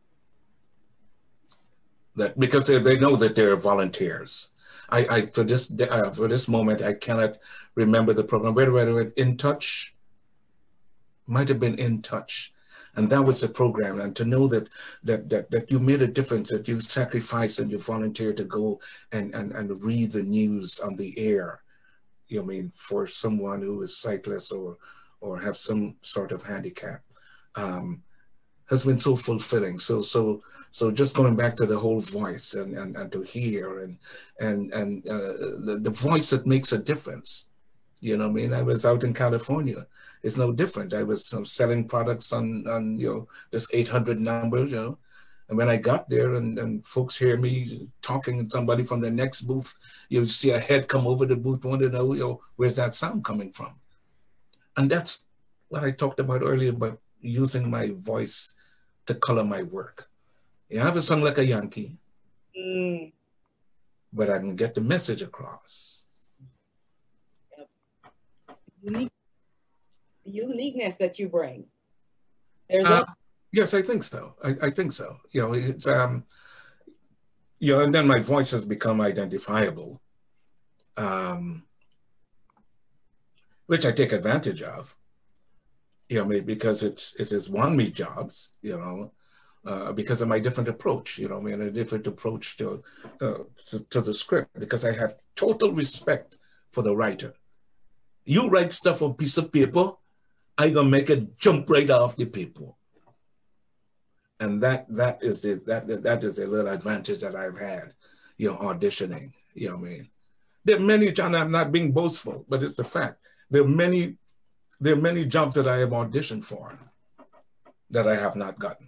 That because they, they know that they're volunteers. I, I for this uh, for this moment I cannot remember the program. Wait, wait, wait. In Touch might have been In Touch, and that was the program. And to know that that that that you made a difference, that you sacrificed and you volunteered to go and and and read the news on the air. You know, I mean, for someone who is sightless or or have some sort of handicap, um, has been so fulfilling. So so so just going back to the whole voice and and, and to hear and and and uh, the, the voice that makes a difference. You know what I mean? I was out in California. It's no different. I was uh, selling products on on you know this eight hundred number, you know. And when I got there and, and folks hear me talking and somebody from the next booth, you see a head come over the booth, want to know, you know, where's that sound coming from? And that's what I talked about earlier, about using my voice to color my work. Yeah, I have a song like a Yankee, mm. but I can get the message across. Yep. Unique, uniqueness that you bring. There's uh, a Yes, I think so. I, I think so. You know, it's um, you know, and then my voice has become identifiable, um, which I take advantage of. You know, because it's it has won me jobs. You know, uh, because of my different approach. You know, I mean, a different approach to, uh, to to the script. Because I have total respect for the writer. You write stuff on a piece of paper, I gonna make it jump right off the paper. And that that is the that that is the little advantage that I've had, you know, auditioning. You know what I mean? There are many, and I'm not being boastful, but it's the fact. There are many, there are many jobs that I have auditioned for that I have not gotten.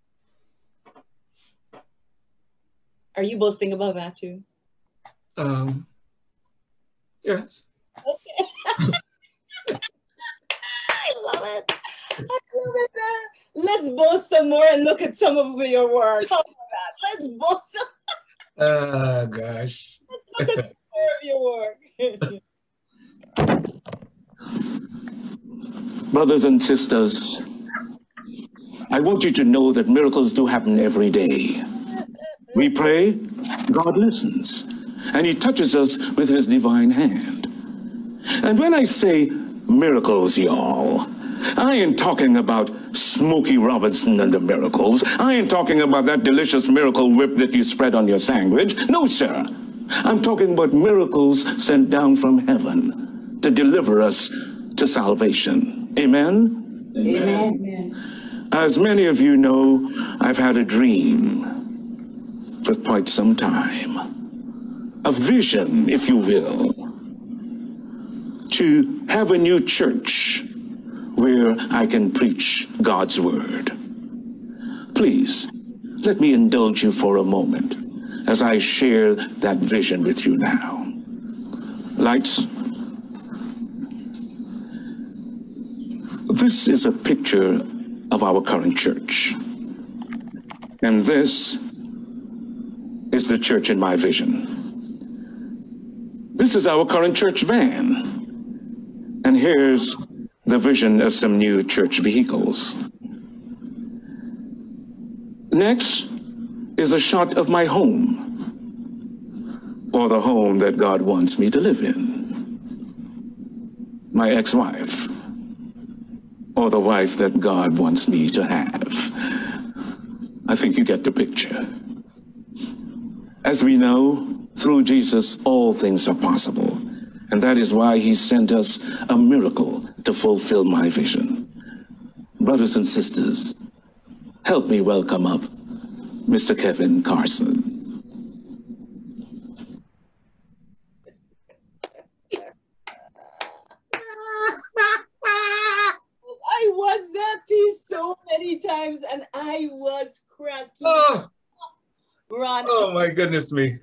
Are you boasting about that too? Um. Yes. Okay. I love it. I love it. Let's boast some more and look at some of your work. How about that? Let's boast some. Uh, gosh. Let's look at more of your work. Brothers and sisters, I want you to know that miracles do happen every day. We pray, God listens, and he touches us with his divine hand. And when I say miracles, y'all, I ain't talking about Smokey Robinson and the miracles. I ain't talking about that delicious miracle whip that you spread on your sandwich. No, sir. I'm talking about miracles sent down from heaven to deliver us to salvation. Amen? Amen. As many of you know, I've had a dream for quite some time. A vision, if you will, to have a new church where I can preach God's word. Please, let me indulge you for a moment as I share that vision with you now. Lights. This is a picture of our current church. And this is the church in my vision. This is our current church van. And here's the vision of some new church vehicles. Next is a shot of my home, or the home that God wants me to live in. My ex-wife, or the wife that God wants me to have. I think you get the picture. As we know, through Jesus, all things are possible. And that is why he sent us a miracle to fulfill my vision. Brothers and sisters, help me welcome up Mister Kevin Carson. I watched that piece so many times and I was cracking. Oh, Ron. oh my goodness me.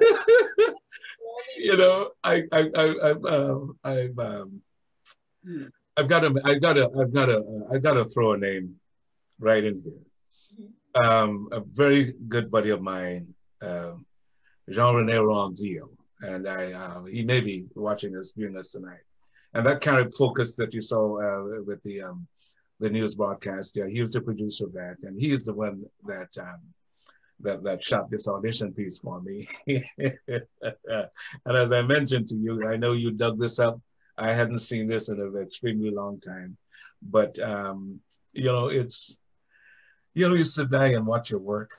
You know, I, I, I, I've, um, I've, um, I've got to, I've got to, I've got to, I've got to throw a name right in here. Um, a very good buddy of mine, um, Jean-René Rondeau, and I, uh, he may be watching us, viewing us tonight. And that kind of focus that you saw uh, with the um, the news broadcast, yeah, he was the producer of that, and he is the one that um, that that shot this audition piece for me. And as I mentioned to you, I know you dug this up. I hadn't seen this in an extremely long time, but um, you know, it's you know, you sit back and watch your work,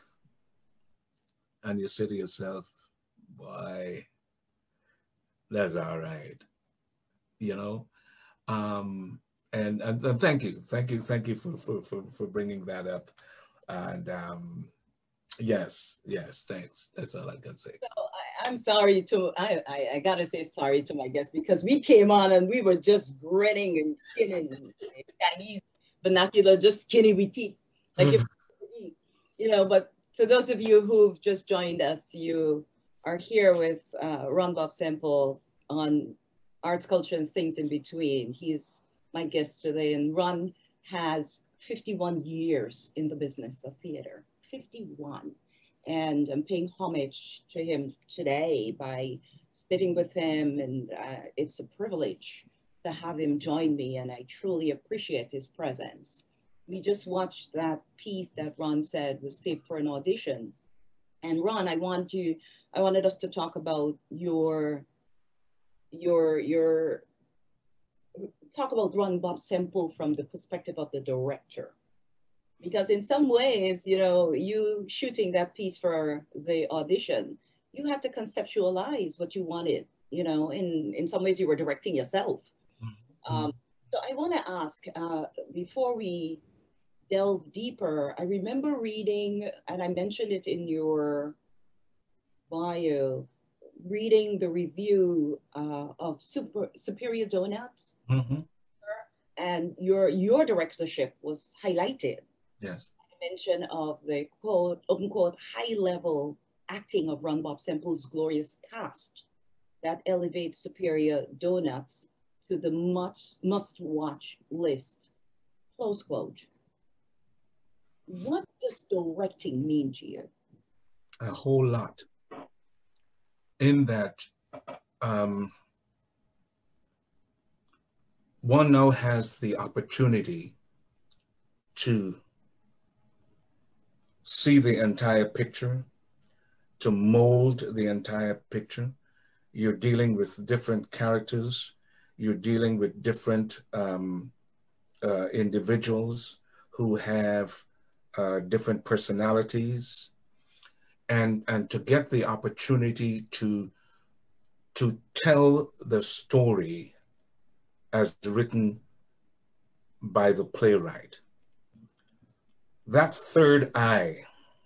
and you say to yourself, "Boy, that's all right." You know, um, and, and and thank you, thank you, thank you for for for, for bringing that up, and um, yes, yes, thanks. That's all I can say. So I, I'm sorry to I, I I gotta say sorry to my guests because we came on and we were just grinning and skinning Chinese vernacular, just skinny with teeth, like if you know. But for those of you who've just joined us, you are here with uh, Ron Bob Semple on Arts, Culture, and Things in Between. He's my guest today, and Ron has fifty-one years in the business of theater, fifty-one. And I'm paying homage to him today by sitting with him, and uh, it's a privilege to have him join me, and I truly appreciate his presence. We just watched that piece that Ron said was taped for an audition. And Ron, I want you, I wanted us to talk about your your your talk about Ron Bob Semple from the perspective of the director, because in some ways, you know, you shooting that piece for the audition, you had to conceptualize what you wanted. You know, in in some ways, you were directing yourself. Mm-hmm. um, so I want to ask uh, before we delve deeper. I remember reading, and I mentioned it in your bio, reading the review uh, of Super, Superior Donuts, mm-hmm. and your your directorship was highlighted. Yes. Mention of the quote, open quote, high level acting of Ron Bob Semple's glorious cast that elevates Superior Donuts to the must must watch list. Close quote. What does directing mean to you? A whole lot. In that, um, one now has the opportunity to see the entire picture, to mold the entire picture. You're dealing with different characters. You're dealing with different um, uh, individuals who have uh, different personalities. And, and to get the opportunity to, to tell the story as written by the playwright. That third eye,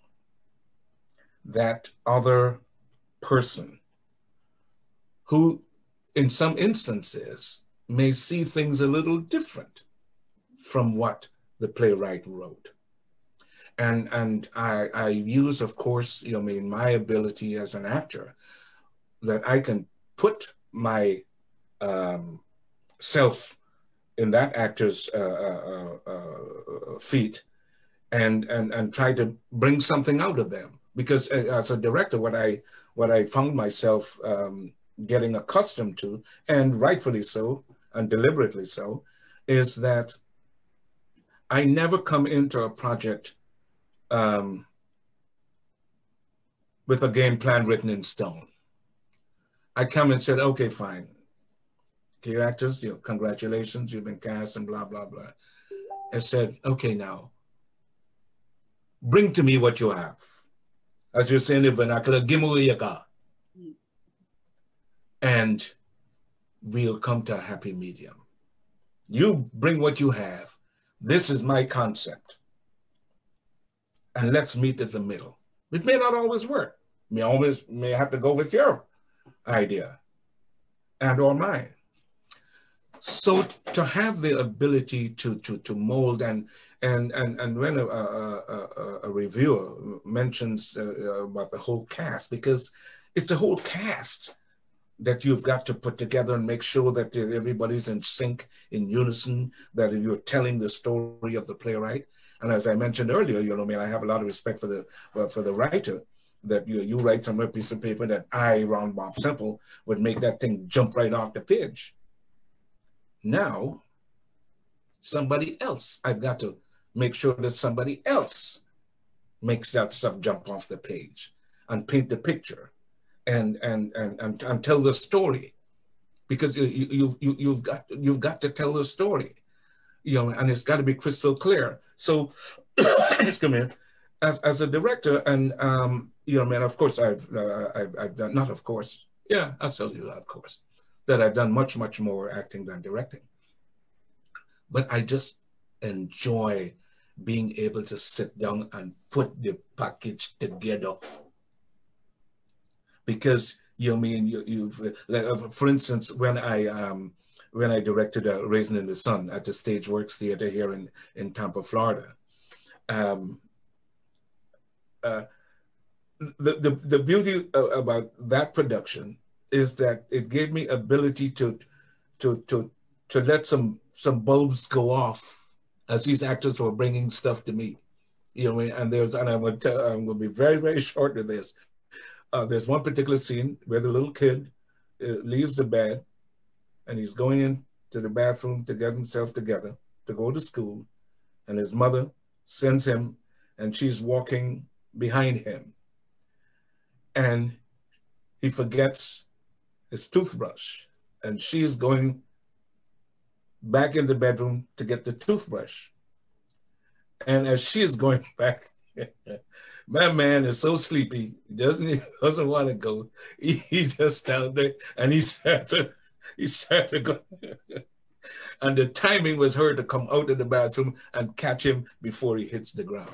that other person who in some instances may see things a little different from what the playwright wrote. And, and I, I use, of course, you know, I mean, my ability as an actor, that I can put my um, self in that actor's uh, uh, uh, feet and, and, and try to bring something out of them. Because as a director, what I, what I found myself um, getting accustomed to, and rightfully so, and deliberately so, is that I never come into a project Um, with a game plan written in stone. I come and said, okay, fine. Okay, actors, you know, congratulations, you've been cast and blah, blah, blah. I said, okay, now, bring to me what you have. As you say in the vernacular, give me what you got. And we'll come to a happy medium. You bring what you have. This is my concept. And let's meet at the middle. It may not always work. May always may have to go with your idea and or mine. So to have the ability to to to mold and and and and when a a, a, a reviewer mentions uh, about the whole cast, because it's a whole cast that you've got to put together and make sure that everybody's in sync, in unison, that you're telling the story of the playwright. And as I mentioned earlier, you know, I mean, I have a lot of respect for the uh, for the writer. That you you write some piece of paper that I, Ron Bob Semple, would make that thing jump right off the page. Now, somebody else, I've got to make sure that somebody else makes that stuff jump off the page and paint the picture and and and and, and tell the story, because you you you you've got you've got to tell the story, you know, and it's got to be crystal clear. So, excuse me, as as a director, and um, you know, man, of course, I've uh, I've I've done not of course, yeah, I'll tell you that, of course, that I've done much much more acting than directing. But I just enjoy being able to sit down and put the package together. Because you know, I mean, you, you've, like, for instance, when I um, when I directed uh, Raisin in the Sun at the Stage Works Theater here in, in Tampa, Florida, um, uh, the, the, the beauty about that production is that it gave me ability to, to, to, to let some, some bulbs go off as these actors were bringing stuff to me. You know, and there's, and I'm going to tell, I'm going to be very, very short with this. Uh, there's one particular scene where the little kid uh, leaves the bed and he's going into the bathroom to get himself together to go to school, and his mother sends him and she's walking behind him, and he forgets his toothbrush, and she's going back in the bedroom to get the toothbrush. And as she is going back, my man is so sleepy, he doesn't, he doesn't want to go. He, he just down there and he started to, he started to go. And the timing was her to come out of the bathroom and catch him before he hits the ground.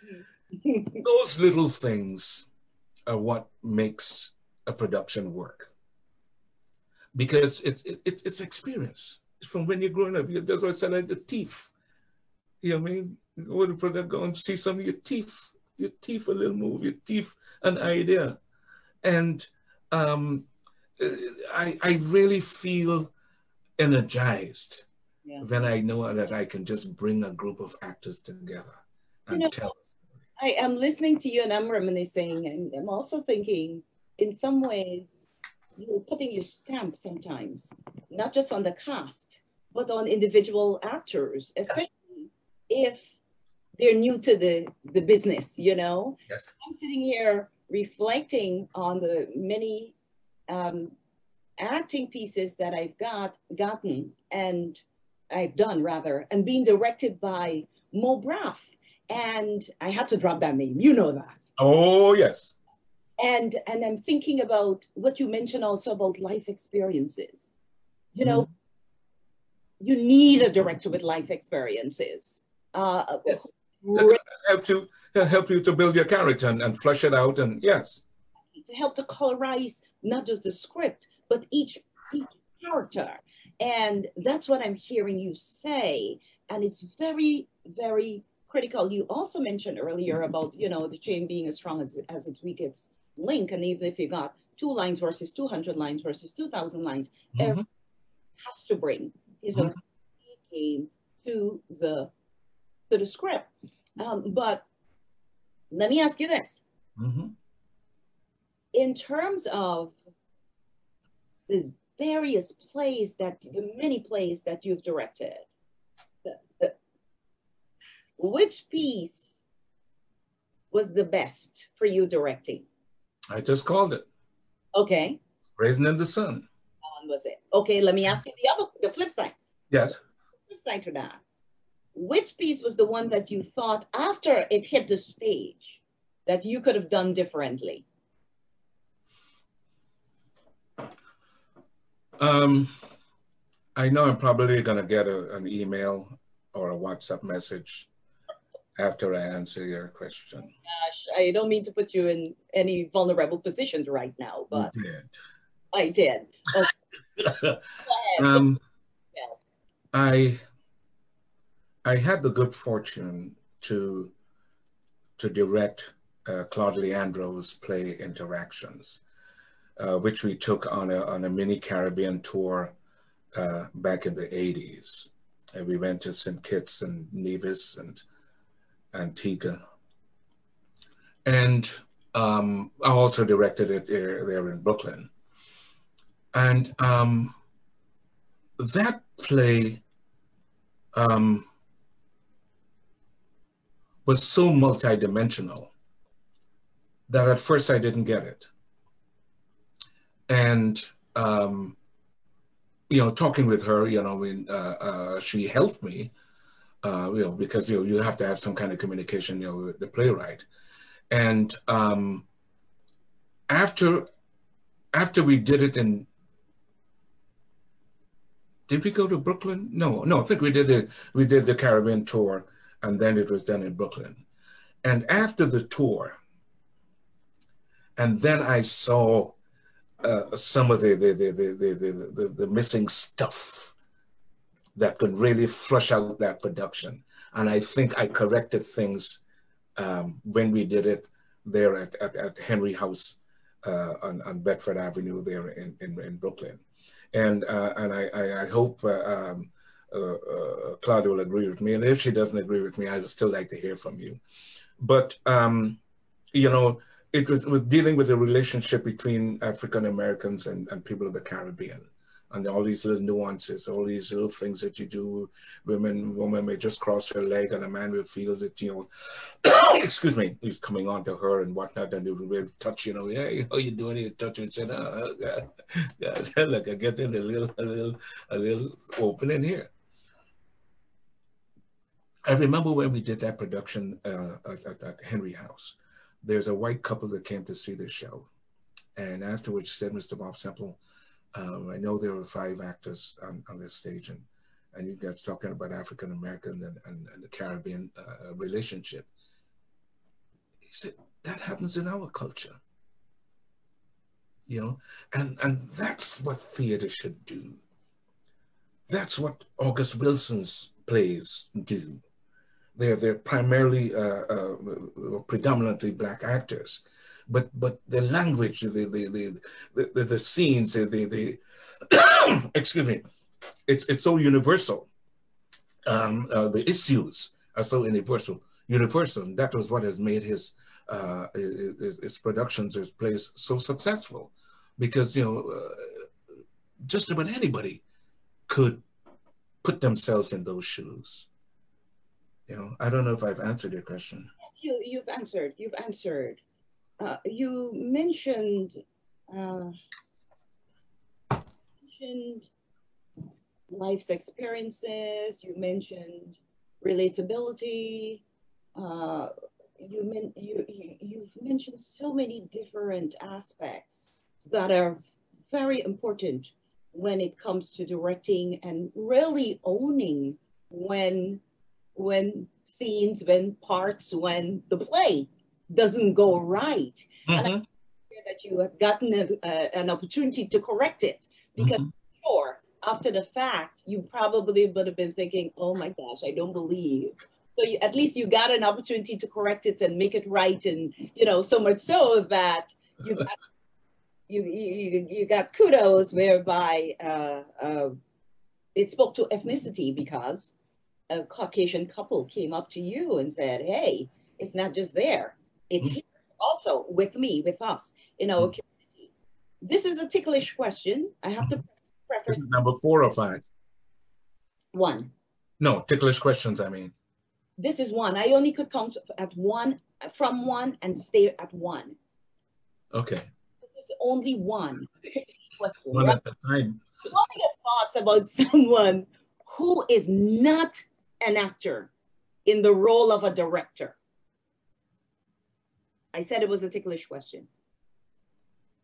Those little things are what makes a production work. Because it, it, it, it's experience. It's from when you're growing up. That's why I said, like, the teeth. You know what I mean? You go to product, go and see some of your teeth. Your teeth a little move, your teeth an idea. And um, I, I really feel energized yeah. when I know that I can just bring a group of actors together and you know, tell us. I am listening to you and I'm reminiscing, and I'm also thinking, in some ways, you're putting your stamp sometimes, not just on the cast, but on individual actors, especially if they're new to the, the business, you know? Yes. I'm sitting here reflecting on the many um, acting pieces that I've got, gotten, and I've done rather, and being directed by Mo Braff. And I had to drop that name, you know that. Oh, yes. And, and I'm thinking about what you mentioned also about life experiences. You know, mm-hmm. you need a director with life experiences. Uh, yes. That help you, help you to build your character and, and flesh it out, and yes. To help to colorize not just the script, but each, each character. And that's what I'm hearing you say. And it's very, very critical. You also mentioned earlier about, you know, the chain being as strong as, as its weakest link. And even if you got two lines versus two hundred lines versus two thousand lines, mm-hmm. everyone has to bring his mm-hmm. own game to the to the script. Um, but let me ask you this. Mm-hmm. In terms of the various plays that, the many plays that you've directed, the, the, which piece was the best for you directing? I just called it. Okay. Raisin in the Sun. How long was it? Okay, let me ask you the other, the flip side. Yes. The flip side to that. Which piece was the one that you thought after it hit the stage that you could have done differently? Um, I know I'm probably going to get a, an email or a WhatsApp message after I answer your question. Gosh, I don't mean to put you in any vulnerable positions right now, but you did. I did. Okay. um, I I had the good fortune to to direct uh, Claude Leandro's play Interactions, uh, which we took on a on a mini Caribbean tour uh, back in the eighties, and we went to Saint Kitts and Nevis and Antigua, and um, I also directed it there, there in Brooklyn, and um, that play um, was so multidimensional that at first I didn't get it. And, um, you know, talking with her, you know, when, uh, uh, she helped me, uh, you know, because, you know, you have to have some kind of communication, you know, with the playwright. And um, after, after we did it in, did we go to Brooklyn? No, no, I think we did the, we did the Caribbean tour, and then it was done in Brooklyn. And after the tour, and then I saw uh, some of the the, the, the, the, the, the missing stuff that could really flush out that production. And I think I corrected things um, when we did it there at, at, at Henry House uh, on, on Bedford Avenue there in, in, in Brooklyn. And, uh, and I, I, I hope uh, um, Uh, uh, Claudia will agree with me, and if she doesn't agree with me, I would still like to hear from you. But um, you know, it was with dealing with the relationship between African Americans and, and people of the Caribbean, and all these little nuances, all these little things that you do. Women, woman may just cross her leg, and a man will feel that, you know, excuse me, he's coming on to her and whatnot, and they will touch, you know, hey, how you doing? You touch her and say, oh, God, God, look, I get in a little, a little, a little opening here. I remember when we did that production uh, at, at Henry House, there's a white couple that came to see the show. And afterwards said, Mister Bob Semple, um, I know there were five actors on, on this stage, and, and you guys talking about African-American and, and, and the Caribbean uh, relationship. He said, that happens in our culture. You know, and, and that's what theater should do. That's what August Wilson's plays do. They're, they're primarily, uh, uh, predominantly Black actors, but but the language, the the the the, the scenes, the the, the excuse me, it's it's so universal. Um, uh, the issues are so universal, universal, and that was what has made his uh, his, his productions, his plays so successful, because you know, uh, just about anybody could put themselves in those shoes. You know, I don't know if I've answered your question. Yes, you, you've answered, you've answered. Uh, you mentioned, uh, mentioned life's experiences, you mentioned relatability, uh, you, men you, you, you've mentioned so many different aspects that are very important when it comes to directing and really owning when when scenes, when parts, when the play doesn't go right. Mm-hmm. And I hear that you have gotten a, a, an opportunity to correct it, because mm-hmm. sure, after the fact, you probably would have been thinking, oh my gosh, I don't believe. So you, at least you got an opportunity to correct it and make it right. And, you know, so much so that you got, you, you, you got kudos, whereby uh, uh, it spoke to ethnicity, because a Caucasian couple came up to you and said, hey, it's not just there, it's mm-hmm. here also with me, with us in our mm-hmm. community. This is a ticklish question. I have to preface. This is number four or five? One. No, ticklish questions, I mean. This is one. I only could count at one, from one and stay at one. Okay. This is the only one. One at a time. What are your thoughts about someone who is not an actor in the role of a director? I said it was a ticklish question.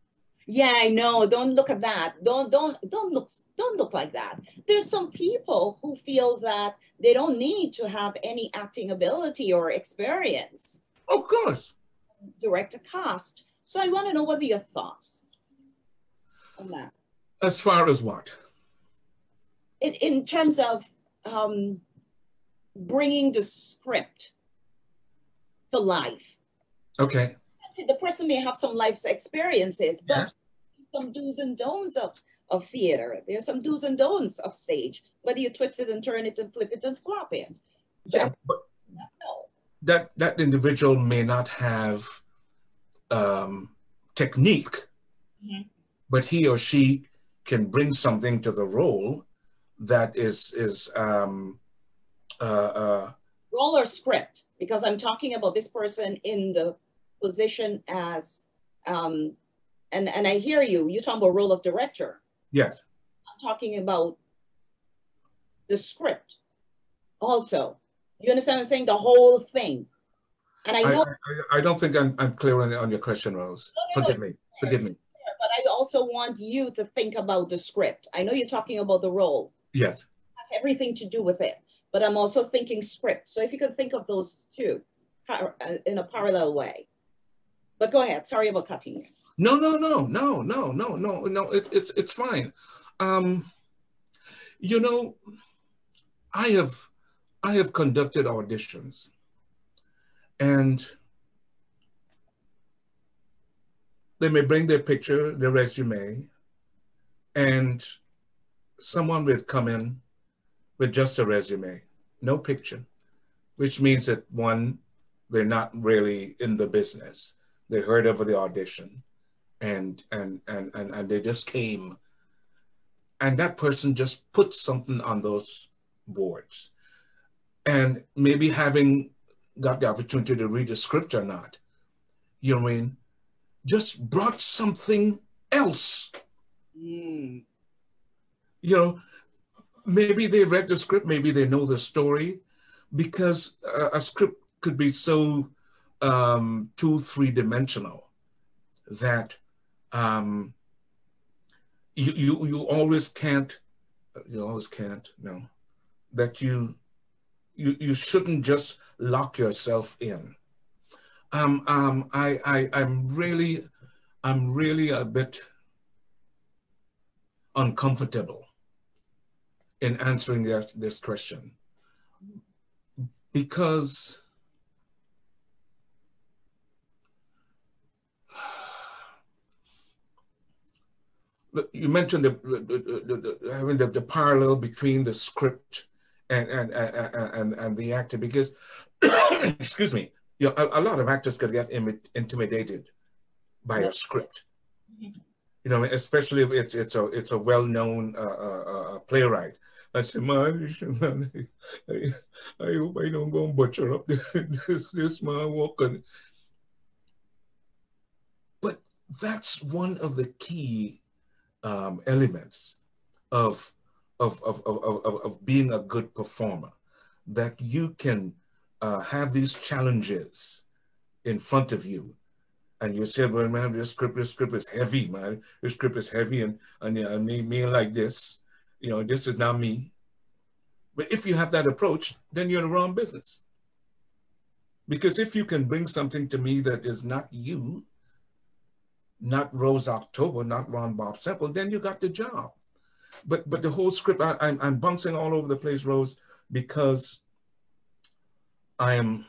Yeah, I know. Don't look at that. Don't don't don't look don't look like that. There's some people who feel that they don't need to have any acting ability or experience. Of course. Direct a cast. So I want to know what are your thoughts on that. As far as what? In in terms of um, bringing the script to life. Okay. The person may have some life experiences, but Yes. some do's and don'ts of, of theater. There's some do's and don'ts of stage, whether you twist it and turn it and flip it and flop it. Yeah, but that, that individual may not have um, technique, Mm-hmm. but he or she can bring something to the role that is, is um, uh, uh, Role or script, because I'm talking about this person in the position as, um, and, and I hear you, you're talking about role of director. yes. I'm talking about the script also. You understand what I'm saying? The whole thing. And I I, know- I, I don't think I'm, I'm clear on, on your question, Rose. No, no, Forgive no. me, forgive me. But I also want you to think about the script. I know you're talking about the role. Yes. It has everything to do with it. But I'm also thinking script. So if you could think of those two par- uh, in a parallel way. But go ahead. Sorry about cutting you. No, no, no, no, no, no, no, no. It's it's it's fine. Um, you know, I have I have conducted auditions, and they may bring their picture, their resume, and someone will come in with just a resume, no picture, which means that one, they're not really in the business. They heard of the audition and, and, and, and, and they just came. And that person just put something on those boards. And maybe having got the opportunity to read the script or not, you know what I mean, just brought something else. Mm. You know, maybe they read the script, maybe they know the story, because a, a script could be so um, two, three-dimensional that um, you, you you always can't, you always can't, no, that you you you shouldn't just lock yourself in. Um, um, I, I I'm really I'm really a bit uncomfortable in answering this, this question, because you mentioned the, the, the, the, having the, the parallel between the script and and and, and, and the actor, because excuse me, you know, a, a lot of actors could get im- intimidated by a script. You know, especially if it's it's a it's a well-known uh, uh, uh, playwright. I said, man, I, I hope I don't go and butcher up this this man walking. But that's one of the key um, elements of of, of of of of being a good performer, that you can uh, have these challenges in front of you. And you said, well, man, this script, this script is heavy, man. This script is heavy, and, and yeah, me, me like this, you know, this is not me. But if you have that approach, then you're in the wrong business. Because if you can bring something to me that is not you, not Rose October, not Ron Bob Semple, then you got the job. But but the whole script, I, I'm, I'm bouncing all over the place, Rose, because I am,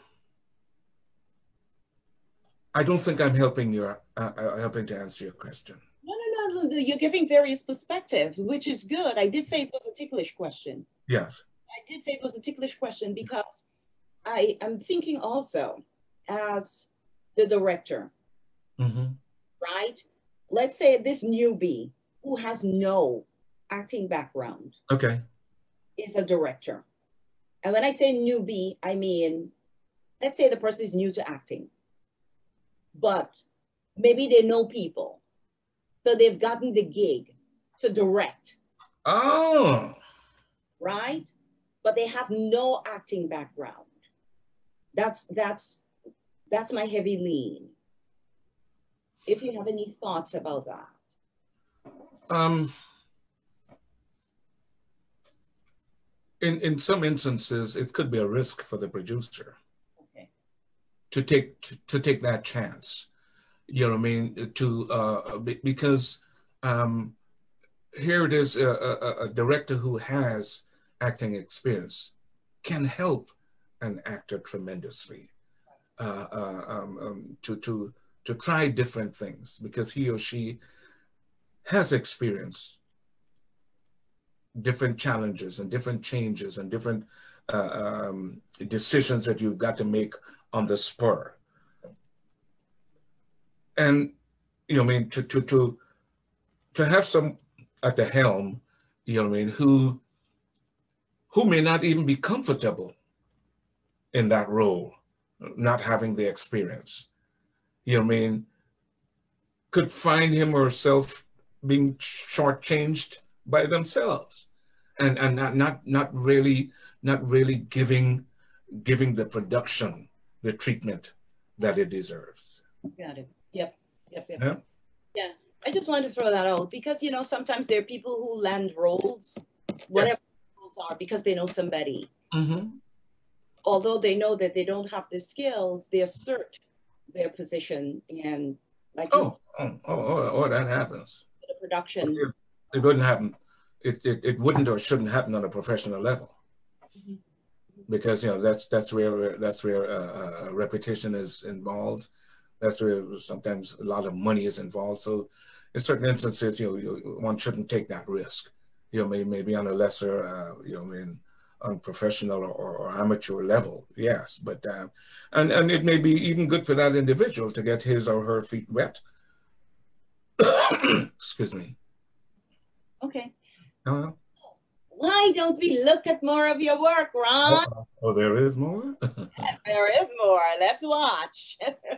I don't think I'm helping your uh, uh, helping to answer your question. No, no, no, no. You're giving various perspectives, which is good. I did say it was a ticklish question. Yes. I did say it was a ticklish question because I am thinking also as the director, Mm-hmm. right? Let's say this newbie who has no acting background Okay. is a director. And when I say newbie, I mean, let's say the person is new to acting, but maybe they know people. So they've gotten the gig to direct. Oh. Right? But they have no acting background. That's that's that's my heavy lean. If you have any thoughts about that. Um, in, in some instances, it could be a risk for the producer okay. to take to, to take that chance. You know what I mean? To uh, because um, here it is, a, a, a director who has acting experience can help an actor tremendously uh, uh, um, um, to to to try different things because he or she has experienced different challenges and different changes and different uh, um, decisions that you've got to make on the spur. And, you know, I mean, to, to, to, to have some at the helm, you know what I mean, who, who may not even be comfortable in that role, not having the experience, you know what I mean, could find him or herself being shortchanged by themselves and, and not, not, not really, not really giving, giving the production the treatment that it deserves. Got it. Yep. Yep. Yep. Yeah. Yeah. I just wanted to throw that out because, you know, sometimes there are people who land roles, whatever yes. roles are, because they know somebody. Mm-hmm. Although they know that they don't have the skills, they assert their position and like oh, oh, oh, oh, oh, that happens. The production. It, it wouldn't happen. It, it it wouldn't or shouldn't happen on a professional level. Mm-hmm. Because you know that's that's where that's where uh, uh, repetition is involved. That's where sometimes a lot of money is involved. So, in certain instances, you know, you, one shouldn't take that risk. You know, maybe, maybe on a lesser, uh, you know, I mean, on professional or, or amateur level, yes. But uh, and and it may be even good for that individual to get his or her feet wet. Excuse me. Okay. Uh, Why don't we look at more of your work, Ron? Oh, oh there is more? There is more. Let's watch.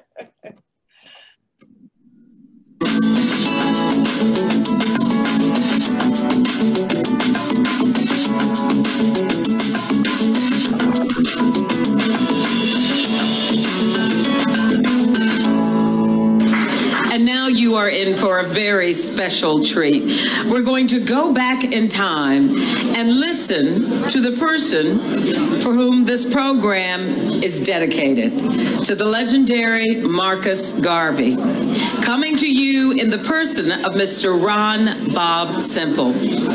And now you are in for a very special treat. We're going to go back in time and listen to the person for whom this program is dedicated, to the legendary Marcus Garvey, coming to you in the person of Mister Ron Bob Semple.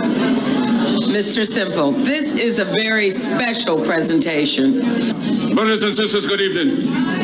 Mister Semple, this is a very special presentation. Brothers and sisters, good evening.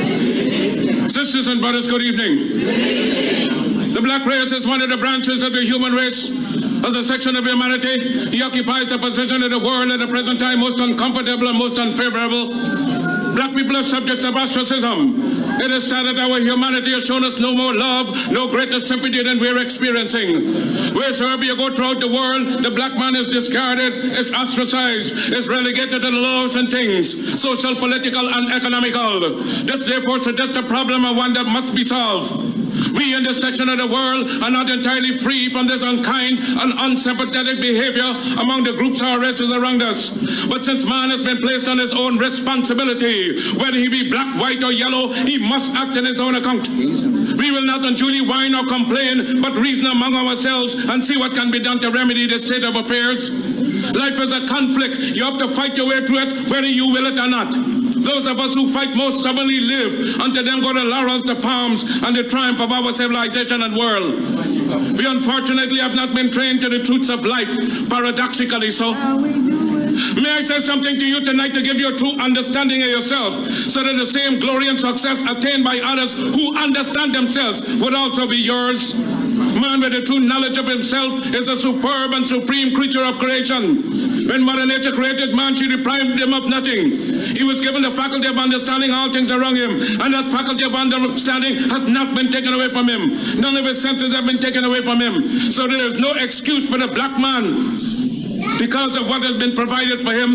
Sisters and brothers, good evening. The black race is one of the branches of the human race. As a section of humanity, he occupies a position in the world at the present time most uncomfortable and most unfavorable. Black people are subjects of ostracism. It is sad that our humanity has shown us no more love, no greater sympathy than we're experiencing. Wheresoever you go throughout the world, the black man is discarded, is ostracized, is relegated to the laws and things, social, political, and economical. This therefore suggests a problem and one that must be solved. We in this section of the world are not entirely free from this unkind and unsympathetic behavior among the groups or races around us. But since man has been placed on his own responsibility, whether he be black, white, or yellow, he must act on his own account. We will not unduly whine or complain, but reason among ourselves and see what can be done to remedy this state of affairs. Life is a conflict. You have to fight your way through it, whether you will it or not. Those of us who fight most stubbornly live, unto them go the laurels, the palms, and the triumph of our civilization and world. We unfortunately have not been trained to the truths of life, paradoxically so. May I say something to you tonight to give you a true understanding of yourself, so that the same glory and success attained by others who understand themselves would also be yours. Man with a true knowledge of himself is a superb and supreme creature of creation. When Mother Nature created man, she deprived him of nothing. He was given the faculty of understanding all things around him, and that faculty of understanding has not been taken away from him. None of his senses have been taken away from him. So there is no excuse for the black man because of what has been provided for him.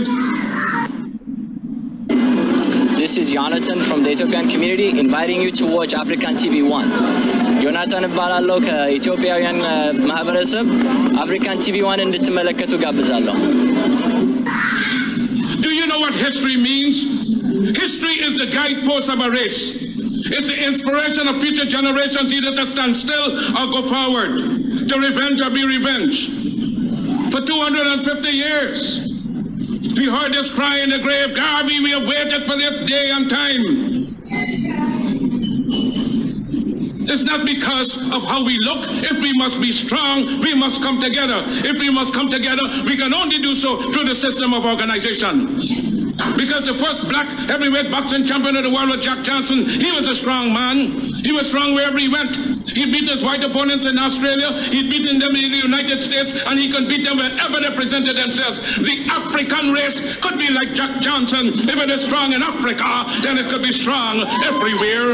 This is Jonathan from the Ethiopian community inviting you to watch African T V one. ዮናታን እባላለሁ ከኢትዮጵያውያን ማህበረሰብ አፍሪካን ቲቪ ዋን እንድትመለከቱ ጋብዛለሁ። Do you know what history means? History is the guidepost of a race. It's the inspiration of future generations either to stand still or go forward. The revenge will be revenge. For two hundred fifty years, we heard this cry in the grave, Garvey, we have waited for this day and time. It's not because of how we look. If we must be strong, we must come together. If we must come together, we can only do so through the system of organization. Because the first black heavyweight boxing champion of the world was Jack Johnson. He was a strong man. He was strong wherever he went. He beat his white opponents in Australia. He beat them in the United States, and he could beat them wherever they presented themselves. The African race could be like Jack Johnson. If it is strong in Africa, then it could be strong everywhere.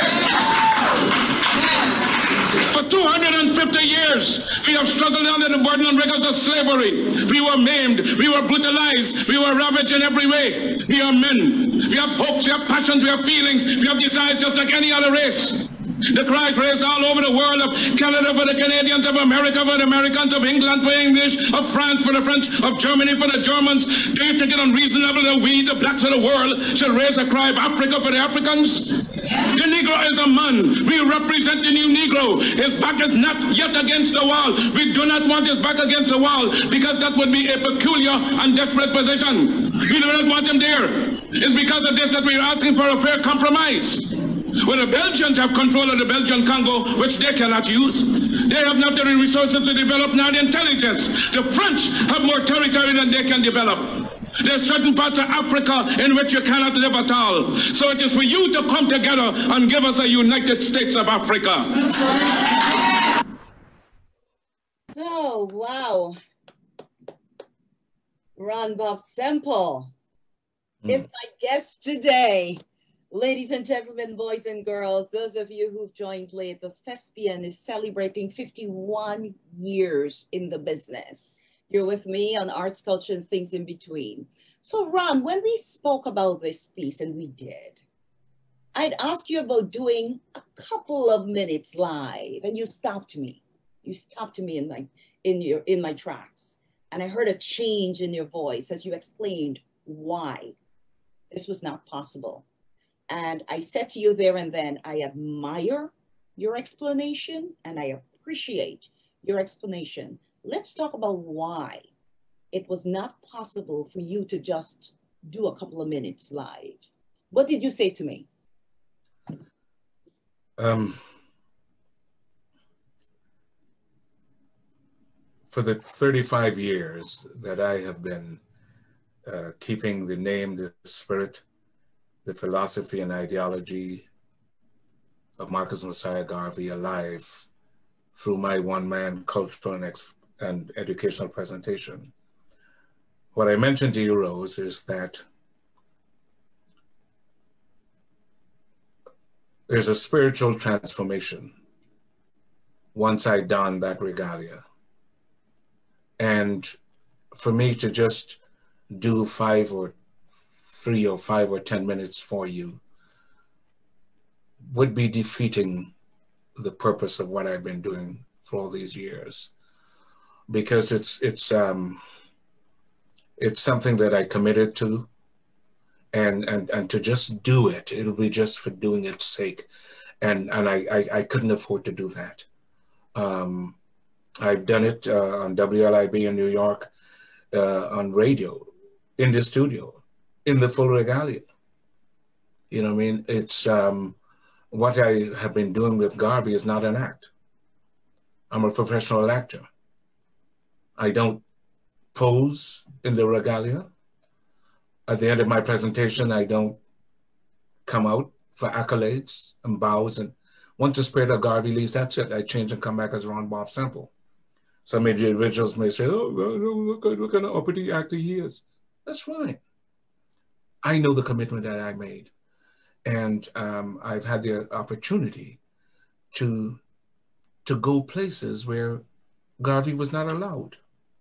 For two hundred fifty years, we have struggled under the burden and rigors of slavery. We were maimed, we were brutalized, we were ravaged in every way. We are men. We have hopes, we have passions, we have feelings, we have desires just like any other race. The cries raised all over the world of Canada for the Canadians, of America for the Americans, of England for English, of France for the French, of Germany for the Germans. Do you think it unreasonable that we, the blacks of the world, should raise a cry of Africa for the Africans? The Negro is a man. We represent the new Negro. His back is not yet against the wall. We do not want his back against the wall because that would be a peculiar and desperate position. We do not want him there. It's because of this that we are asking for a fair compromise. Well, the Belgians have control of the Belgian Congo, which they cannot use. They have not the resources to develop, nor the intelligence. The French have more territory than they can develop. There are certain parts of Africa in which you cannot live at all. So it is for you to come together and give us a United States of Africa. Oh, wow. Ron Bob Semple mm. is my guest today. Ladies and gentlemen, boys and girls, those of you who've joined late, the Thespian is celebrating fifty-one years in the business. You're with me on Arts, Culture, and Things in Between. So Ron, when we spoke about this piece, and we did, I'd ask you about doing a couple of minutes live, and you stopped me. You stopped me in my, in your, in my tracks. And I heard a change in your voice as you explained why this was not possible. And I said to you there and then, I admire your explanation and I appreciate your explanation. Let's talk about why it was not possible for you to just do a couple of minutes live. What did you say to me? Um, for the thirty-five years that I have been uh, keeping the name, the spirit, the philosophy and ideology of Marcus Messiah Garvey alive through my one-man cultural and, and educational presentation. What I mentioned to you, Rose, is that there's a spiritual transformation once I don that regalia. And for me to just do five or three or five or ten minutes for you would be defeating the purpose of what I've been doing for all these years, because it's it's um it's something that I committed to, and and and to just do it, it'll be just for doing its sake, and and I I, I couldn't afford to do that. Um, I've done it uh, on W L I B in New York, uh, on radio, in the studio, in the full regalia. You know what I mean? It's um, what I have been doing with Garvey is not an act. I'm a professional actor. I don't pose in the regalia. At the end of my presentation, I don't come out for accolades and bows. And once the spirit of Garvey leaves, that's it. I change and come back as Ron Bob Semple. Some of the individuals may say, oh, look, look at the uppity actor he is. That's fine. I know the commitment that I made. And um, I've had the opportunity to, to go places where Garvey was not allowed,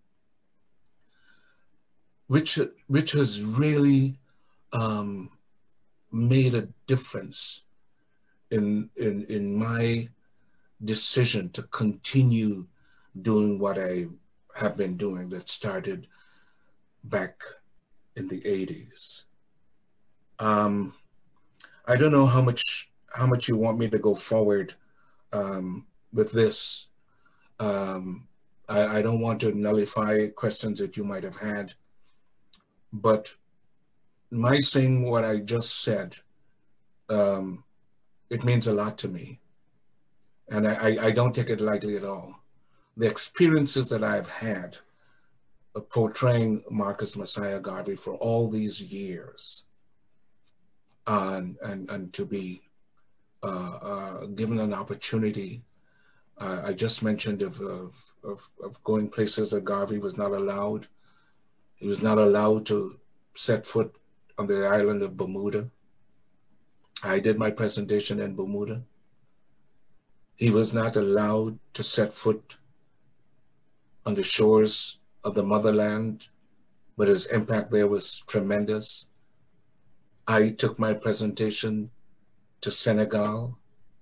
which, which has really um, made a difference in, in, in my decision to continue doing what I have been doing that started back in the eighties. Um, I don't know how much how much you want me to go forward um, with this. Um, I, I don't want to nullify questions that you might have had, but my saying what I just said, um, it means a lot to me. And I, I, I don't take it lightly at all. The experiences that I've had of portraying Marcus Messiah Garvey for all these years, uh, and, and, and to be uh, uh, given an opportunity. Uh, I just mentioned of, of, of, of going places that Garvey was not allowed. He was not allowed to set foot on the island of Bermuda. I did my presentation in Bermuda. He was not allowed to set foot on the shores of the motherland, but his impact there was tremendous. I took my presentation to Senegal,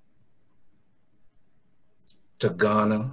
to Ghana,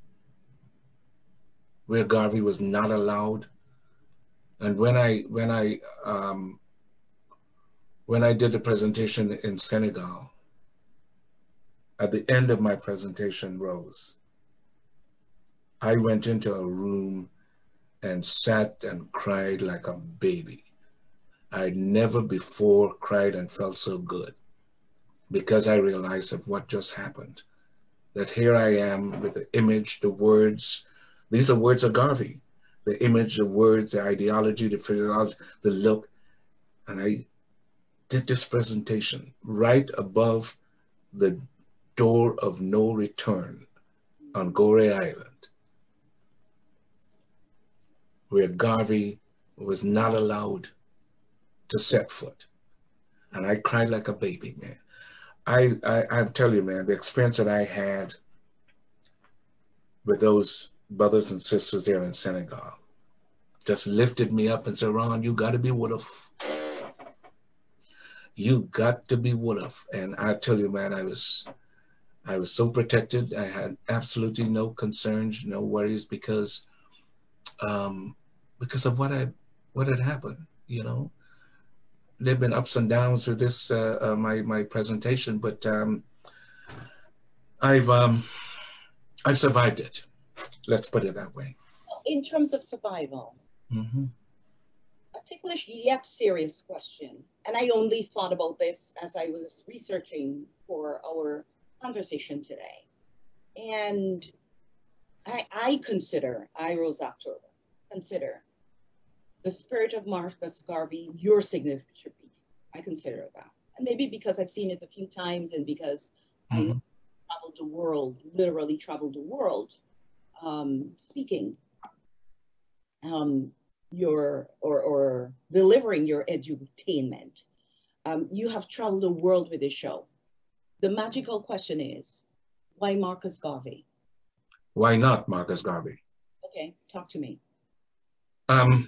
where Garvey was not allowed. And when I when I um, when I did the presentation in Senegal, at the end of my presentation, Rose, I went into a room and sat and cried like a baby. I'd never before cried and felt so good, because I realized of what just happened. That here I am with the image, the words. These are words of Garvey. The image, the words, the ideology, the physiology, the look. And I did this presentation right above the door of no return on Gorée Island, where Garvey was not allowed to set foot. And I cried like a baby, man. I, I, I tell you, man, the experience that I had with those brothers and sisters there in Senegal just lifted me up and said, Ron, you got to be with us. You got to be with us. And I tell you, man, I was, I was so protected. I had absolutely no concerns, no worries, because, um, because of what I, what had happened, you know. There've been ups and downs with this, uh, uh, my my presentation, but um, I've um, I've survived it. Let's put it that way. In terms of survival, mm-hmm. a ticklish yet serious question, and I only thought about this as I was researching for our conversation today, and I, I consider, I, Rose October, consider the spirit of Marcus Garvey your signature piece. I consider that. And maybe because I've seen it a few times and because mm-hmm. I traveled the world, literally traveled the world, um, speaking um, your, or, or delivering your edutainment. Um, you have traveled the world with this show. The magical question is, why Marcus Garvey? Why not Marcus Garvey? Okay, talk to me. Um,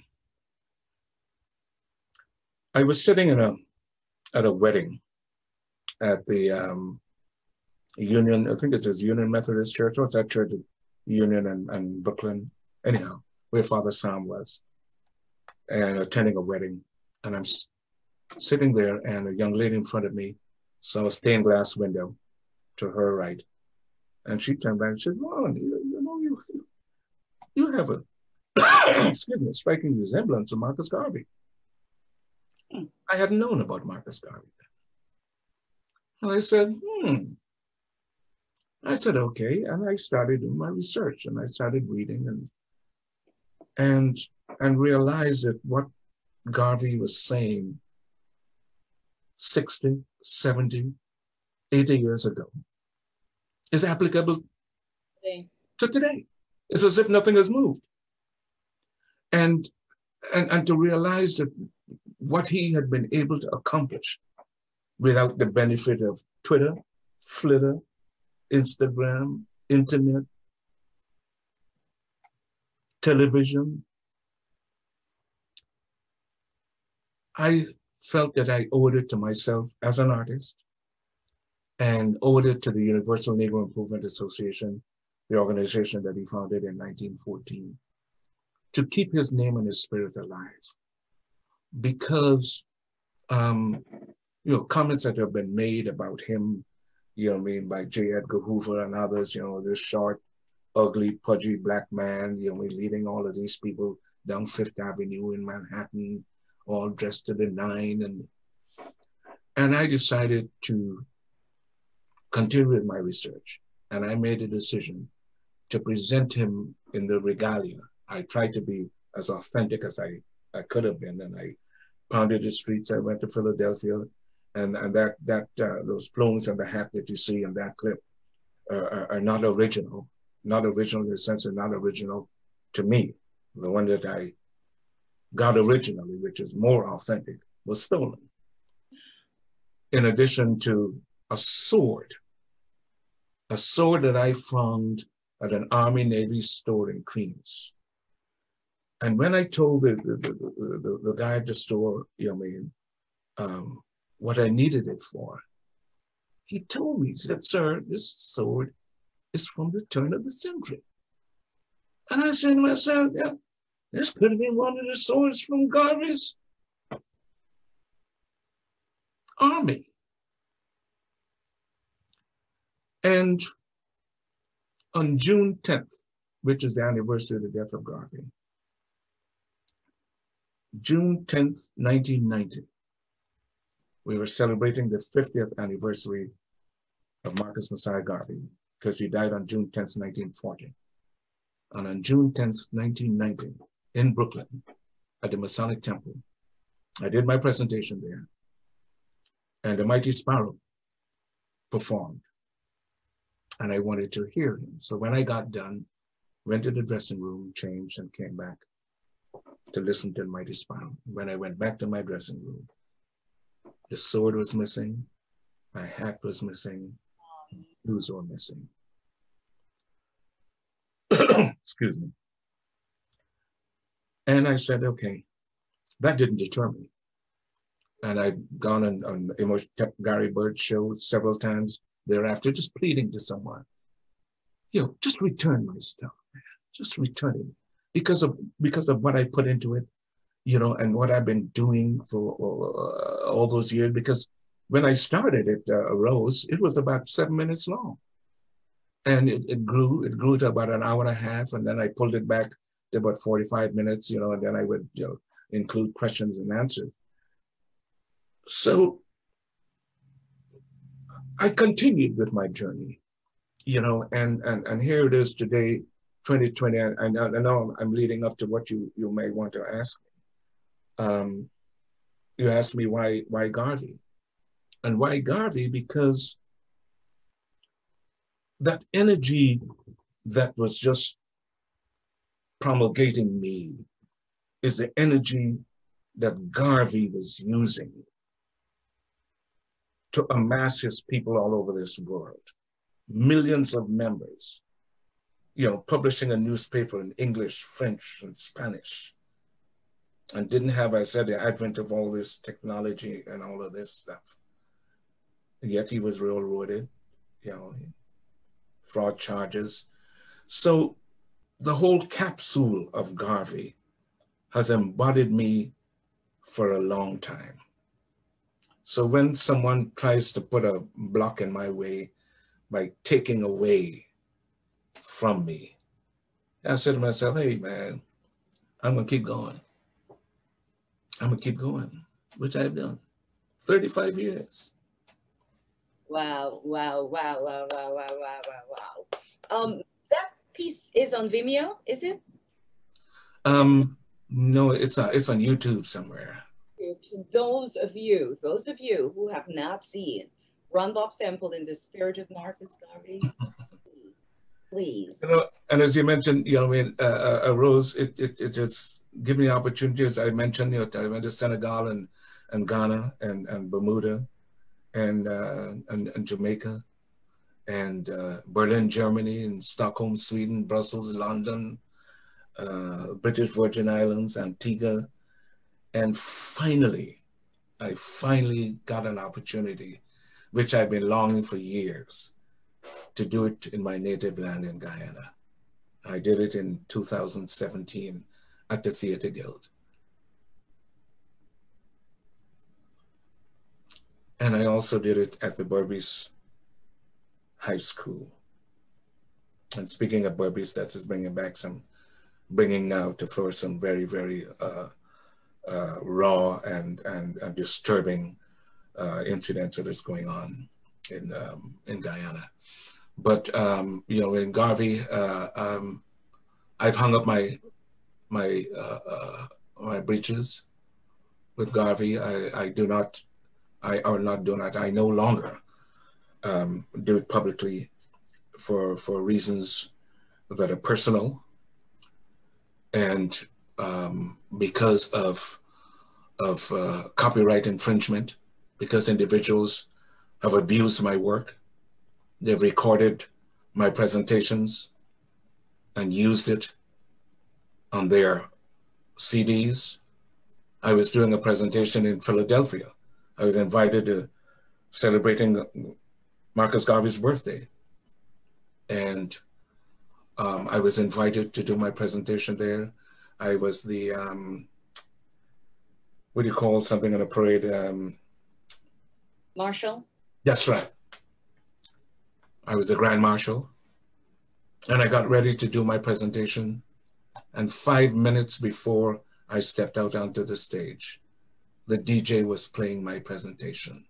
I was sitting in a at a wedding at the um, Union, I think it says Union Methodist Church. What's that church? Union and, and Brooklyn. Anyhow, where Father Sam was, and attending a wedding. And I'm s sitting there, and a young lady in front of me saw a stained glass window to her right. And she turned back and said, Ron, you, you know, you, you have a, excuse me, striking resemblance to Marcus Garvey. I hadn't known about Marcus Garvey. And I said, hmm. I said, okay. And I started doing my research, and I started reading and and and realized that what Garvey was saying sixty, seventy, eighty years ago is applicable today. to today. It's as if nothing has moved. And, and, and to realize that what he had been able to accomplish without the benefit of Twitter, Flitter, Instagram, internet, television, I felt that I owed it to myself as an artist and owed it to the Universal Negro Improvement Association, the organization that he founded in nineteen fourteen, to keep his name and his spirit alive. Because, um, you know, comments that have been made about him, you know what I mean, by J. Edgar Hoover and others, you know, this short, ugly, pudgy black man, you know, leading all of these people down Fifth Avenue in Manhattan, all dressed to the nine. And, and I decided to continue with my research. And I made a decision to present him in the regalia. I tried to be as authentic as I, I could have been. And I pounded the streets. I went to Philadelphia, and, and that, that uh, those plumes and the hat that you see in that clip uh, are, are not original. Not original in the sense of not original to me. The one that I got originally, which is more authentic, was stolen. In addition to a sword, a sword that I found at an Army Navy store in Queens. And when I told the, the, the, the, the guy at the store, you know, I mean, um, what I needed it for, he told me, he said, sir, this sword is from the turn of the century. And I said to myself, yeah, this could have been one of the swords from Garvey's army. And on June tenth, which is the anniversary of the death of Garvey, June tenth, nineteen ninety, we were celebrating the fiftieth anniversary of Marcus Messiah Garvey, because he died on June tenth, nineteen forty. And on June tenth, nineteen ninety, in Brooklyn, at the Masonic Temple, I did my presentation there, and the Mighty Sparrow performed, and I wanted to hear him. So when I got done, went to the dressing room, changed, and came back to listen to the Mighty Sparrow. When I went back to my dressing room, the sword was missing, my hat was missing, shoes were missing. Excuse me. And I said, okay, that didn't deter me. And I'd gone on, on the Gary Bird show several times thereafter, just pleading to someone, you know, just return my stuff, man. Just return it. Because of, because of what I put into it, you know, and what I've been doing for uh, all those years. Because when I started it, uh, Rose, it was about seven minutes long. And it, it grew, it grew to about an hour and a half, and then I pulled it back to about forty-five minutes, you know, and then I would, you know, include questions and answers. So I continued with my journey, you know, and and and here it is today, twenty twenty, and I, I know I'm leading up to what you you may want to ask me. Um, you asked me why why Garvey, and why Garvey because that energy that was just promulgating me is the energy that Garvey was using to amass his people all over this world. Millions of members, you know, publishing a newspaper in English, French, and Spanish. And didn't have, I said, the advent of all this technology and all of this stuff. Yet he was railroaded, you know, fraud charges. So the whole capsule of Garvey has embodied me for a long time. So when someone tries to put a block in my way by taking away from me, I said to myself, hey man, I'm gonna keep going. I'm gonna keep going, which I've done, thirty-five years. Wow, wow, wow, wow, wow, wow, wow, wow, wow. Um, that piece is on Vimeo, is it? Um, no, it's on, it's on YouTube somewhere. Those of you, those of you who have not seen Run Bob Semple in the Spirit of Marcus Garvey, please, please. You know, and as you mentioned, you know, I mean, uh, uh, Rose, it, it, it just give me opportunities. I mentioned, you know, I went to Senegal and, and Ghana and, and Bermuda and, uh, and, and Jamaica and uh, Berlin, Germany, and Stockholm, Sweden, Brussels, London, uh, British Virgin Islands, Antigua. And finally, I finally got an opportunity, which I've been longing for years, to do it in my native land in Guyana. I did it in two thousand seventeen at the Theatre Guild. And I also did it at the Berbice High School. And speaking of burpees, that is bringing back some, bringing now to floor some very, very uh, uh, raw and, and, and disturbing uh, incidents that is going on in, um, in Guyana. But, um, you know, in Garvey, uh, um, I've hung up my, my, uh, uh, my breeches with Garvey. I, I do not, I or not do not, I no longer um, do it publicly for, for reasons that are personal and um, because of, of uh, copyright infringement, because individuals have abused my work. They've recorded my presentations and used it on their C Ds. I was doing a presentation in Philadelphia. I was invited to celebrating Marcus Garvey's birthday. And um, I was invited to do my presentation there. I was the, um, what do you call something in a parade? Um, Marshal? That's right. I was the Grand Marshal. And I got ready to do my presentation. And five minutes before I stepped out onto the stage, the D J was playing my presentation.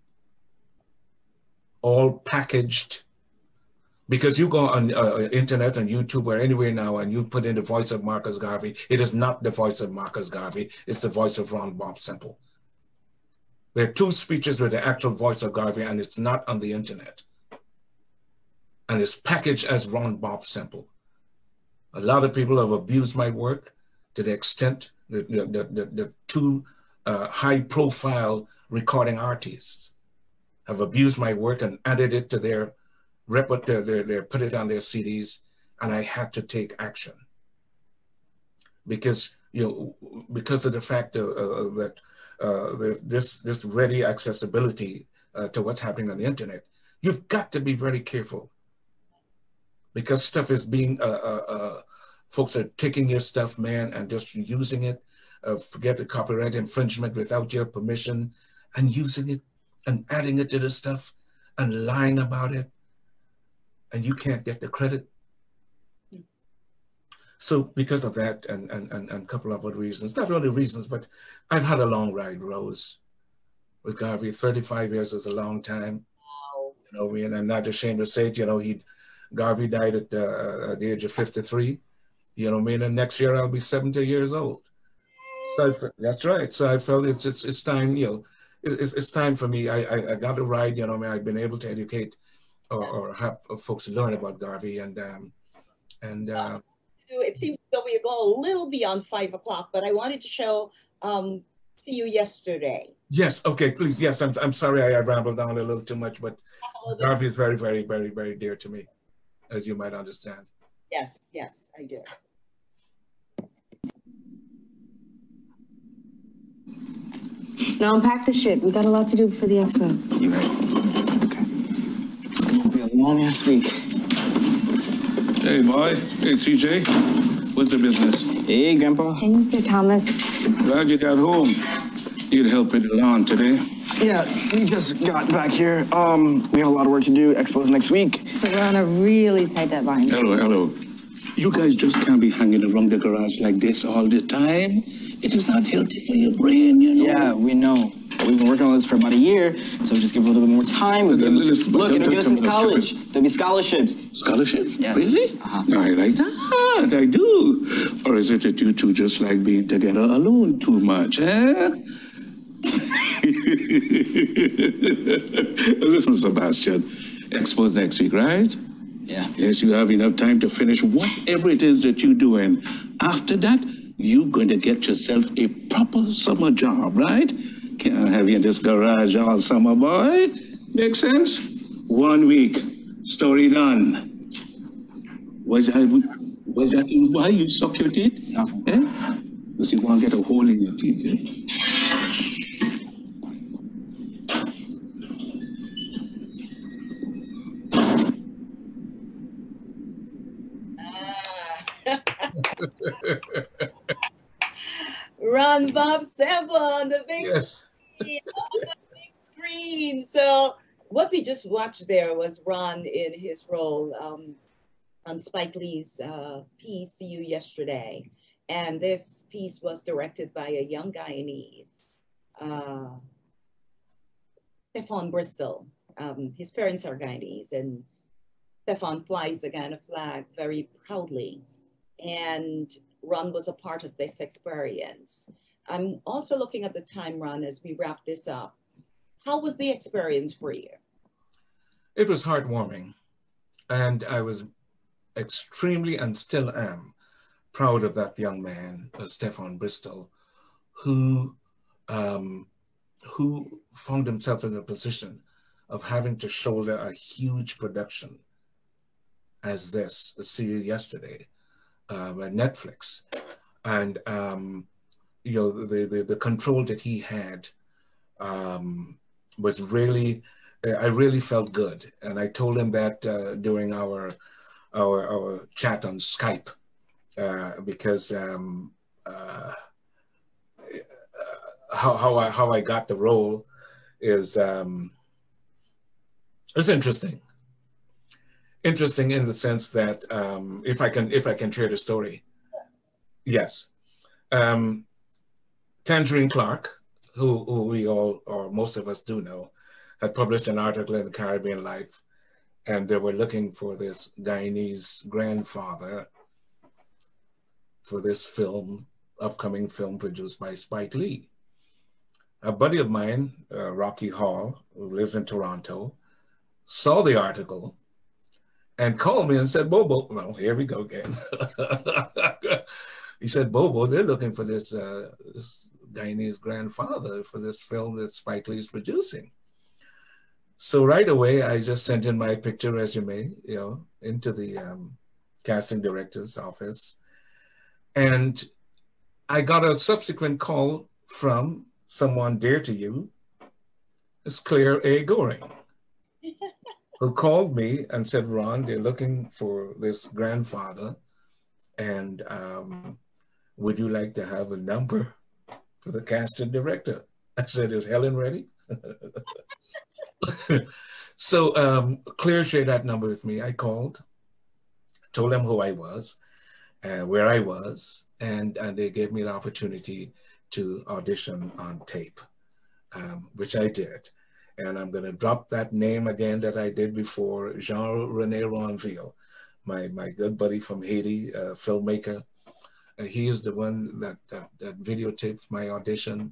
All packaged, because you go on uh, internet and YouTube or anywhere now and you put in the voice of Marcus Garvey, it is not the voice of Marcus Garvey, it's the voice of Ron Bob Semple. There are two speeches with the actual voice of Garvey and it's not on the internet. And it's packaged as Ron Bob Semple. A lot of people have abused my work to the extent that the, the, the, the two uh, high profile recording artists have abused my work and added it to their repertoire, their, their, put it on their C Ds, and I had to take action. Because, you know, because of the fact of, uh, that uh, there's this, this ready accessibility uh, to what's happening on the internet, you've got to be very careful. Because stuff is being, uh, uh, uh, folks are taking your stuff, man, and just using it, uh, forget the copyright infringement without your permission, and using it and adding it to the stuff and lying about it, and you can't get the credit. So because of that and, and, and, and a couple of other reasons, not only reasons, but I've had a long ride, Rose, with Garvey. thirty-five years is a long time. Wow. You know, and I'm not ashamed to say it, you know, he Garvey died at, uh, at the age of fifty-three. You know what I mean? And next year I'll be seventy years old. So I, that's right. So I felt it's it's, it's time, you know, it's, it's time for me. I, I, I got to ride, you know, I mean, I've been able to educate or, or have folks learn about Garvey. And, um, and uh, it seems that we go a little beyond five o'clock, but I wanted to show, um, see you yesterday. Yes, okay, please. Yes, I'm, I'm sorry I, I rambled down a little too much, but Garvey is very, very, very, very dear to me, as you might understand. Yes, yes, I do. Now unpack the shit. We got a lot to do for the expo. You right? Okay. It's gonna be a long ass week. Hey, boy. Hey, C J. What's the business? Hey, Grandpa. Hey, Mister Thomas. Glad you got home. Need help with the lawn today? Yeah, we just got back here. Um, we have a lot of work to do. Expo's next week. So we're on a really tight deadline. Hello, hello. You guys just can't be hanging around the garage like this all the time. It is not healthy for your brain, you know? Yeah, we know. We've been working on this for about a year, so just give a little bit more time. We'll Listen, look, it'll get us into college. Stupid. There'll be scholarships. Scholarships? Yes. Really? Uh-huh. I like that, I do. Or is it that you two just like being together alone too much, eh? Listen, Sebastian, Expo's next week, right? Yeah. Yes, you have enough time to finish whatever it is that you're doing. After that, you're going to get yourself a proper summer job, right? Can't have you in this garage all summer, boy. Make sense? One week, story done. Was that, was that why you suck your teeth? Nothing. Eh? Because you want to get a hole in your teeth, eh? Ron Bob Semple on the big, yes. screen, on the big screen. So what we just watched there was Ron in his role um, on Spike Lee's uh, piece, See You Yesterday. And this piece was directed by a young Guyanese, uh, Stefan Bristol. Um, his parents are Guyanese, and Stefan flies the Guyana flag very proudly. And Ron was a part of this experience. I'm also looking at the time, Ron, as we wrap this up. How was the experience for you? It was heartwarming. And I was extremely, and still am, proud of that young man, uh, Stefan Bristol, who, um, who found himself in a position of having to shoulder a huge production as this, See You Yesterday, uh, by Netflix. And, um, you know, the, the, the control that he had um, was really, I really felt good. And I told him that uh, during our, our, our chat on Skype, uh, because um, uh, how, how, I, how I got the role is, um, it's interesting. Interesting in the sense that um, if I can, if I can share the story, yes. Um, Tangerine Clark, who, who we all, or most of us do know, had published an article in the Caribbean Life, and they were looking for this Guyanese grandfather for this film, upcoming film produced by Spike Lee. A buddy of mine, uh, Rocky Hall, who lives in Toronto, saw the article and called me and said, Bobo, well, here we go again. He said, Bobo, they're looking for this, uh, this Guyanese grandfather for this film that Spike Lee's producing. So right away, I just sent in my picture resume, you know, into the um, casting director's office. And I got a subsequent call from someone dear to you, it's Claire A. Goring, who called me and said, Ron, they're looking for this grandfather, and um, would you like to have a number for the casting director? I said, is Helen ready? So um, Claire shared that number with me. I called, told them who I was, uh, where I was, and, and they gave me the opportunity to audition on tape, um, which I did. And I'm gonna drop that name again that I did before, Jean-René Ronville, my, my good buddy from Haiti, uh, filmmaker. Uh, he is the one that, that, that videotaped my audition.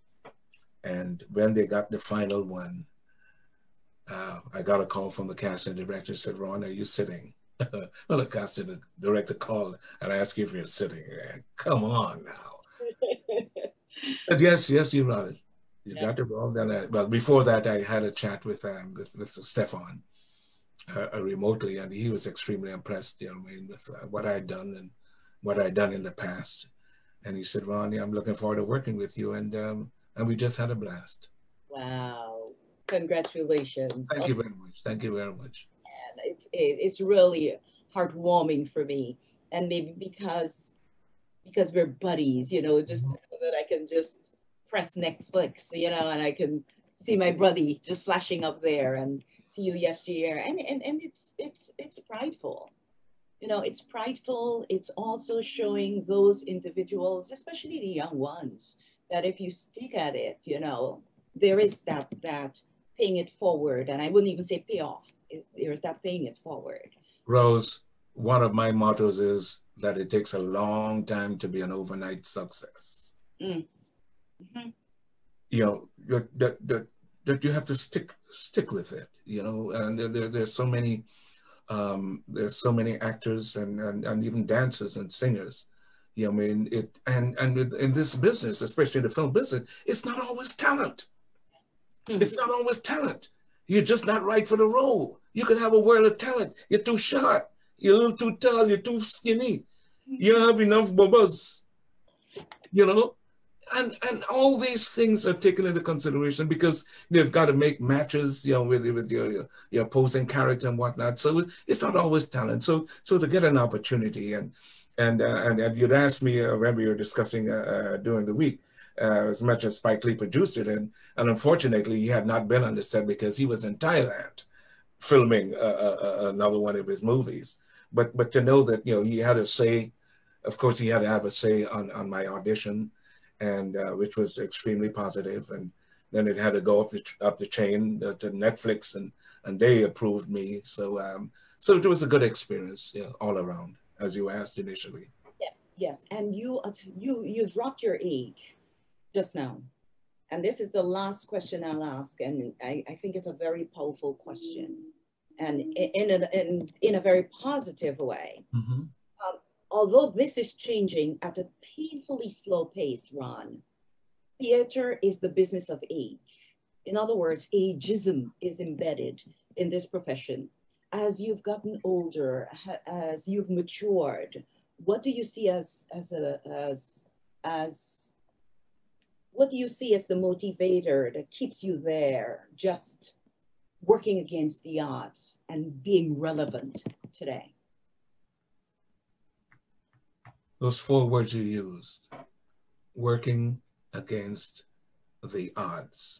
And when they got the final one, uh, I got a call from the casting director, said, Ron, are you sitting? Well, the casting director called and asked if you're sitting. And come on now. But yes, yes, you got it. You yeah. got the role. Then, I, well, before that, I had a chat with um, with, with Stefan uh, uh, remotely, and he was extremely impressed, you know, I mean, with uh, what I'd done and what I'd done in the past. And he said, Ron, yeah, I'm looking forward to working with you, and um, and we just had a blast. Wow! Congratulations! Thank you very much. Thank you very much. And it's it, it's really heartwarming for me, and maybe because because we're buddies, you know, just mm-hmm. that I can just press Netflix, you know, and I can see my buddy just flashing up there and See You Yesterday, and and and it's it's it's prideful, you know, it's prideful. It's also showing those individuals, especially the young ones, that if you stick at it, you know, there is that that paying it forward, and I wouldn't even say pay off. There's that paying it forward. Rose, one of my mottos is that it takes a long time to be an overnight success. Mm. Mm-hmm. You know, you're, that, that, that you have to stick stick with it, you know, and there, there, there's so many, um, there's so many actors and, and, and even dancers and singers, you know, I mean, it, and, and in this business, especially the film business, it's not always talent. Mm-hmm. It's not always talent. You're just not right for the role. You can have a world of talent. You're too short. You're a little too tall. You're too skinny. You don't have enough bubbles, you know? And and all these things are taken into consideration because they've got to make matches, you know, with with your your, your opposing character and whatnot. So it's not always talent. So so to get an opportunity and and uh, and, and you'd asked me uh, when we were discussing uh, uh, during the week, uh, as much as Spike Lee produced it, and and unfortunately he had not been on the set because he was in Thailand filming uh, uh, another one of his movies. but but to know that, you know, he had a say. Of course, he had to have a say on on my audition, and uh, which was extremely positive. And then it had to go up the up the chain uh, to Netflix, and and they approved me. So um, so it was a good experience, yeah, all around, as you asked initially. Yes, yes, and you you you dropped your age just now, and this is the last question I'll ask, and I, I think it's a very powerful question, and in a in in a very positive way. Mm-hmm. Um, although this is changing at a painfully slow pace, Ron, theater is the business of age. In other words, ageism is embedded in this profession. As you've gotten older, as you've matured, what do you see as as a as as what do you see as the motivator that keeps you there, just working against the odds and being relevant today? Those four words you used, working against the odds.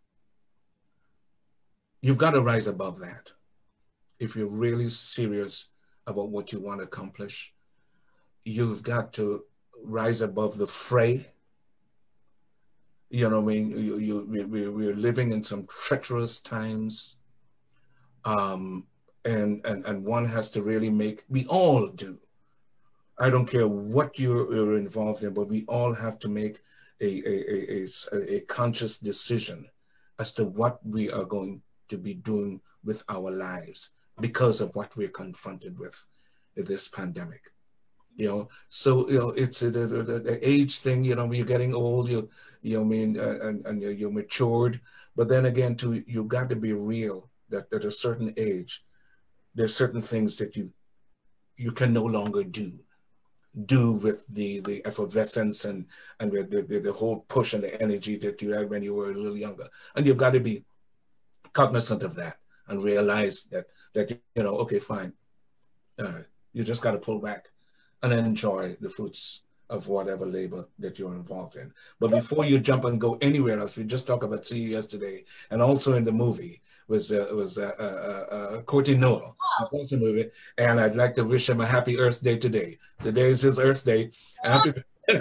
You've got to rise above that. If you're really serious about what you want to accomplish, you've got to rise above the fray. You know what I mean? You, you, we, we're living in some treacherous times. Um, and, and, and one has to really make, we all do. I don't care what you're, you're involved in, but we all have to make a, a, a, a, a conscious decision as to what we are going to be doing with our lives because of what we're confronted with in this pandemic. You know, so, you know, it's the, the, the age thing, you know, when you're getting old, you, you know, I mean, uh, and, and you're, you're matured, but then again, too, you got to be real that at a certain age, there's certain things that you, you can no longer do. do with the the effervescence and and the, the the whole push and the energy that you had when you were a little younger, and you've got to be cognizant of that and realize that that you know, okay, fine, uh, you just got to pull back and enjoy the fruits of whatever labor that you're involved in. But before you jump and go anywhere else, we just talked about See You Yesterday, and also in the movie was uh, was uh, uh, uh, Courtney Noel, oh. the movie, and I'd like to wish him a happy Earth Day today. Today is his Earth Day. Happy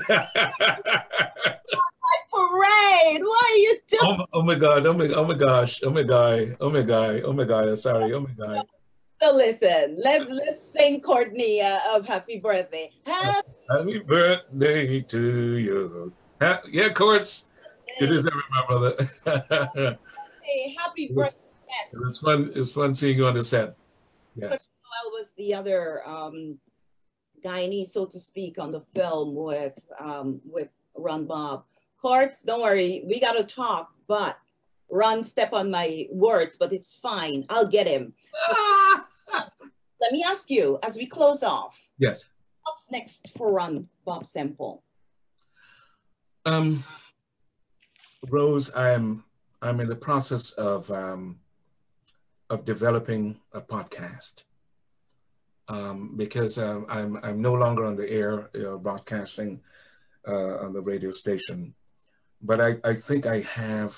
parade! What are you doing? Oh, oh my God! Oh my! Oh my gosh! Oh my God! Oh my God! Oh my God! Sorry! Oh my God! So listen, let's let's sing Courtney uh, of Happy Birthday. Happy, happy birthday to you. Ha yeah, Courts. It is every my brother. Hey, happy it was, birthday! Yes. It was fun. It was fun seeing you on the set. Yes. Noel was the other um, guy, so to speak, on the film with um, with Ron Bob. Courts, don't worry, we got to talk, but Ron step on my words, but it's fine. I'll get him. Let me ask you, as we close off. Yes. What's next for Ron Bob Semple? Um, Rose, I'm I'm in the process of um, of developing a podcast um, because um, I'm I'm no longer on the air you know, broadcasting uh, on the radio station, but I I think I have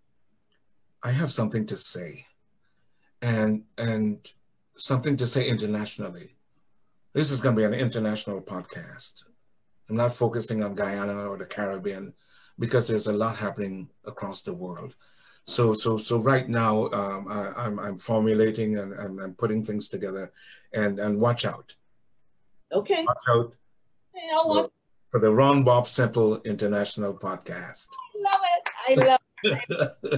I have something to say, and and something to say internationally. This is going to be an international podcast. I'm not focusing on Guyana or the Caribbean because there's a lot happening across the world. So, so, so right now um, I, I'm, I'm formulating and, and I'm putting things together, and and watch out. Okay. Watch out hey, I'll watch. for the Ron Bob Semple International Podcast. I love it. I love it.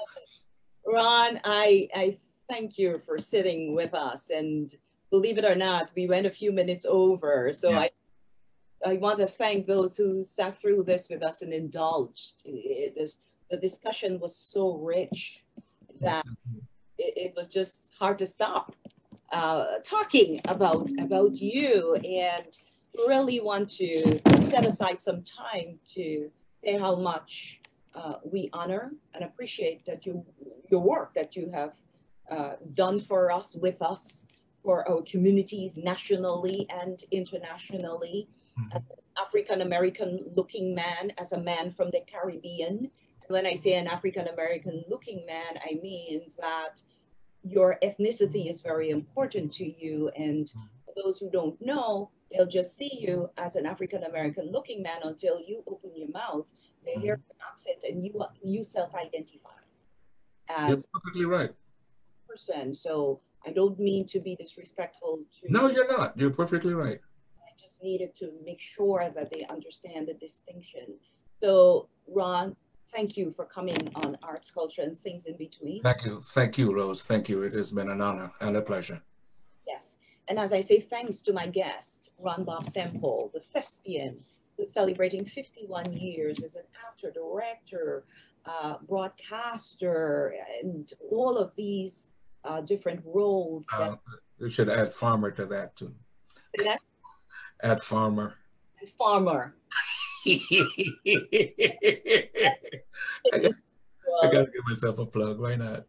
Ron, I I thank you for sitting with us, and believe it or not, we went a few minutes over. So yes. I I want to thank those who sat through this with us and indulged. It, it is, the discussion was so rich that it, it was just hard to stop uh, talking about about you, and really want to set aside some time to say how much uh, we honor and appreciate that you your work that you have uh, done for us, with us, for our communities nationally and internationally. Mm-hmm. As an African-American looking man, as a man from the Caribbean. And when I say an African-American looking man, I mean that your ethnicity is very important to you, and those who don't know, they'll just see you as an African-American looking man until you open your mouth, they mm-hmm. hear an accent, and you you self-identify as You're perfectly right. Person. So I don't mean to be disrespectful to No, you. You're not. You're perfectly right. I just needed to make sure that they understand the distinction. So Ron, thank you for coming on Arts, Culture, and Things in Between. Thank you. Thank you, Rose. Thank you. It has been an honor and a pleasure. Yes. And as I say, thanks to my guest, Ron Bob Semple, the thespian, who's celebrating fifty-one years as an actor, director, uh, broadcaster, and all of these uh, different roles. That... Uh, you should add farmer to that too. That? Add farmer. And farmer. I, got, I gotta give myself a plug. Why not?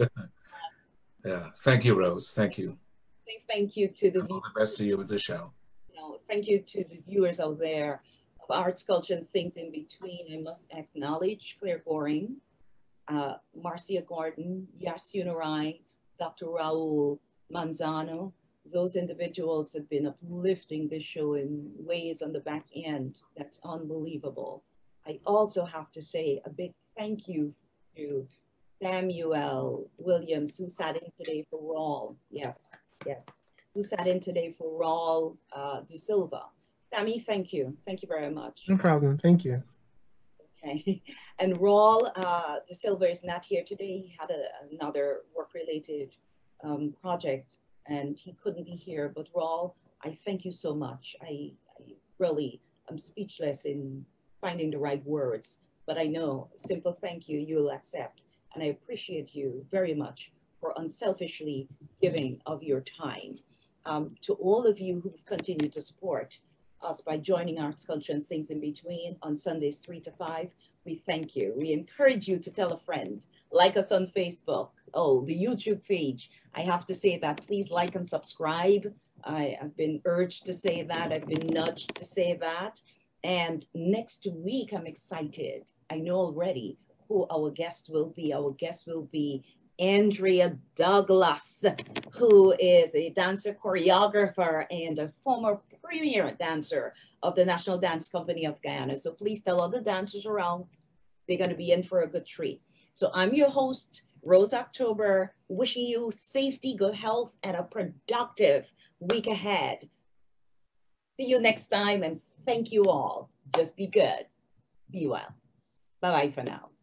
Yeah. Thank you, Rose. Thank you. Thank you to the all the best to you with the show. You know, thank you to the viewers out there of Arts, Culture, and Things in Between. I must acknowledge Claire Goring, uh, Marcia Gordon, Yasun Arai, Doctor Raul Manzano. Those individuals have been uplifting this show in ways on the back end that's unbelievable. I also have to say a big thank you to Samuel Williams, who sat in today for Raul. Yes, yes. Who sat in today for Raul uh, De Silva. Sammy, thank you. Thank you very much. No problem. Thank you. Okay. And Raul uh, De Silva is not here today. He had a, another work-related um, project, and he couldn't be here. But Raul, I thank you so much. I, I really am speechless in finding the right words, but I know a simple thank you you'll accept. And I appreciate you very much for unselfishly giving of your time. Um, to all of you who continue to support us by joining Arts, Culture, and Things in Between on Sundays three to five, we thank you. We encourage you to tell a friend, like us on Facebook, oh, the YouTube page. I have to say that, please like and subscribe. I have been urged to say that. I've been nudged to say that. And next week, I'm excited. I know already who our guest will be. Our guest will be Andrea Douglas, who is a dancer, choreographer, and a former premier dancer of the National Dance Company of Guyana. So please tell all the dancers around, they're going to be in for a good treat. So I'm your host, Rose October, wishing you safety, good health, and a productive week ahead. See you next time, and thank you all. Just be good. Be well. Bye-bye for now.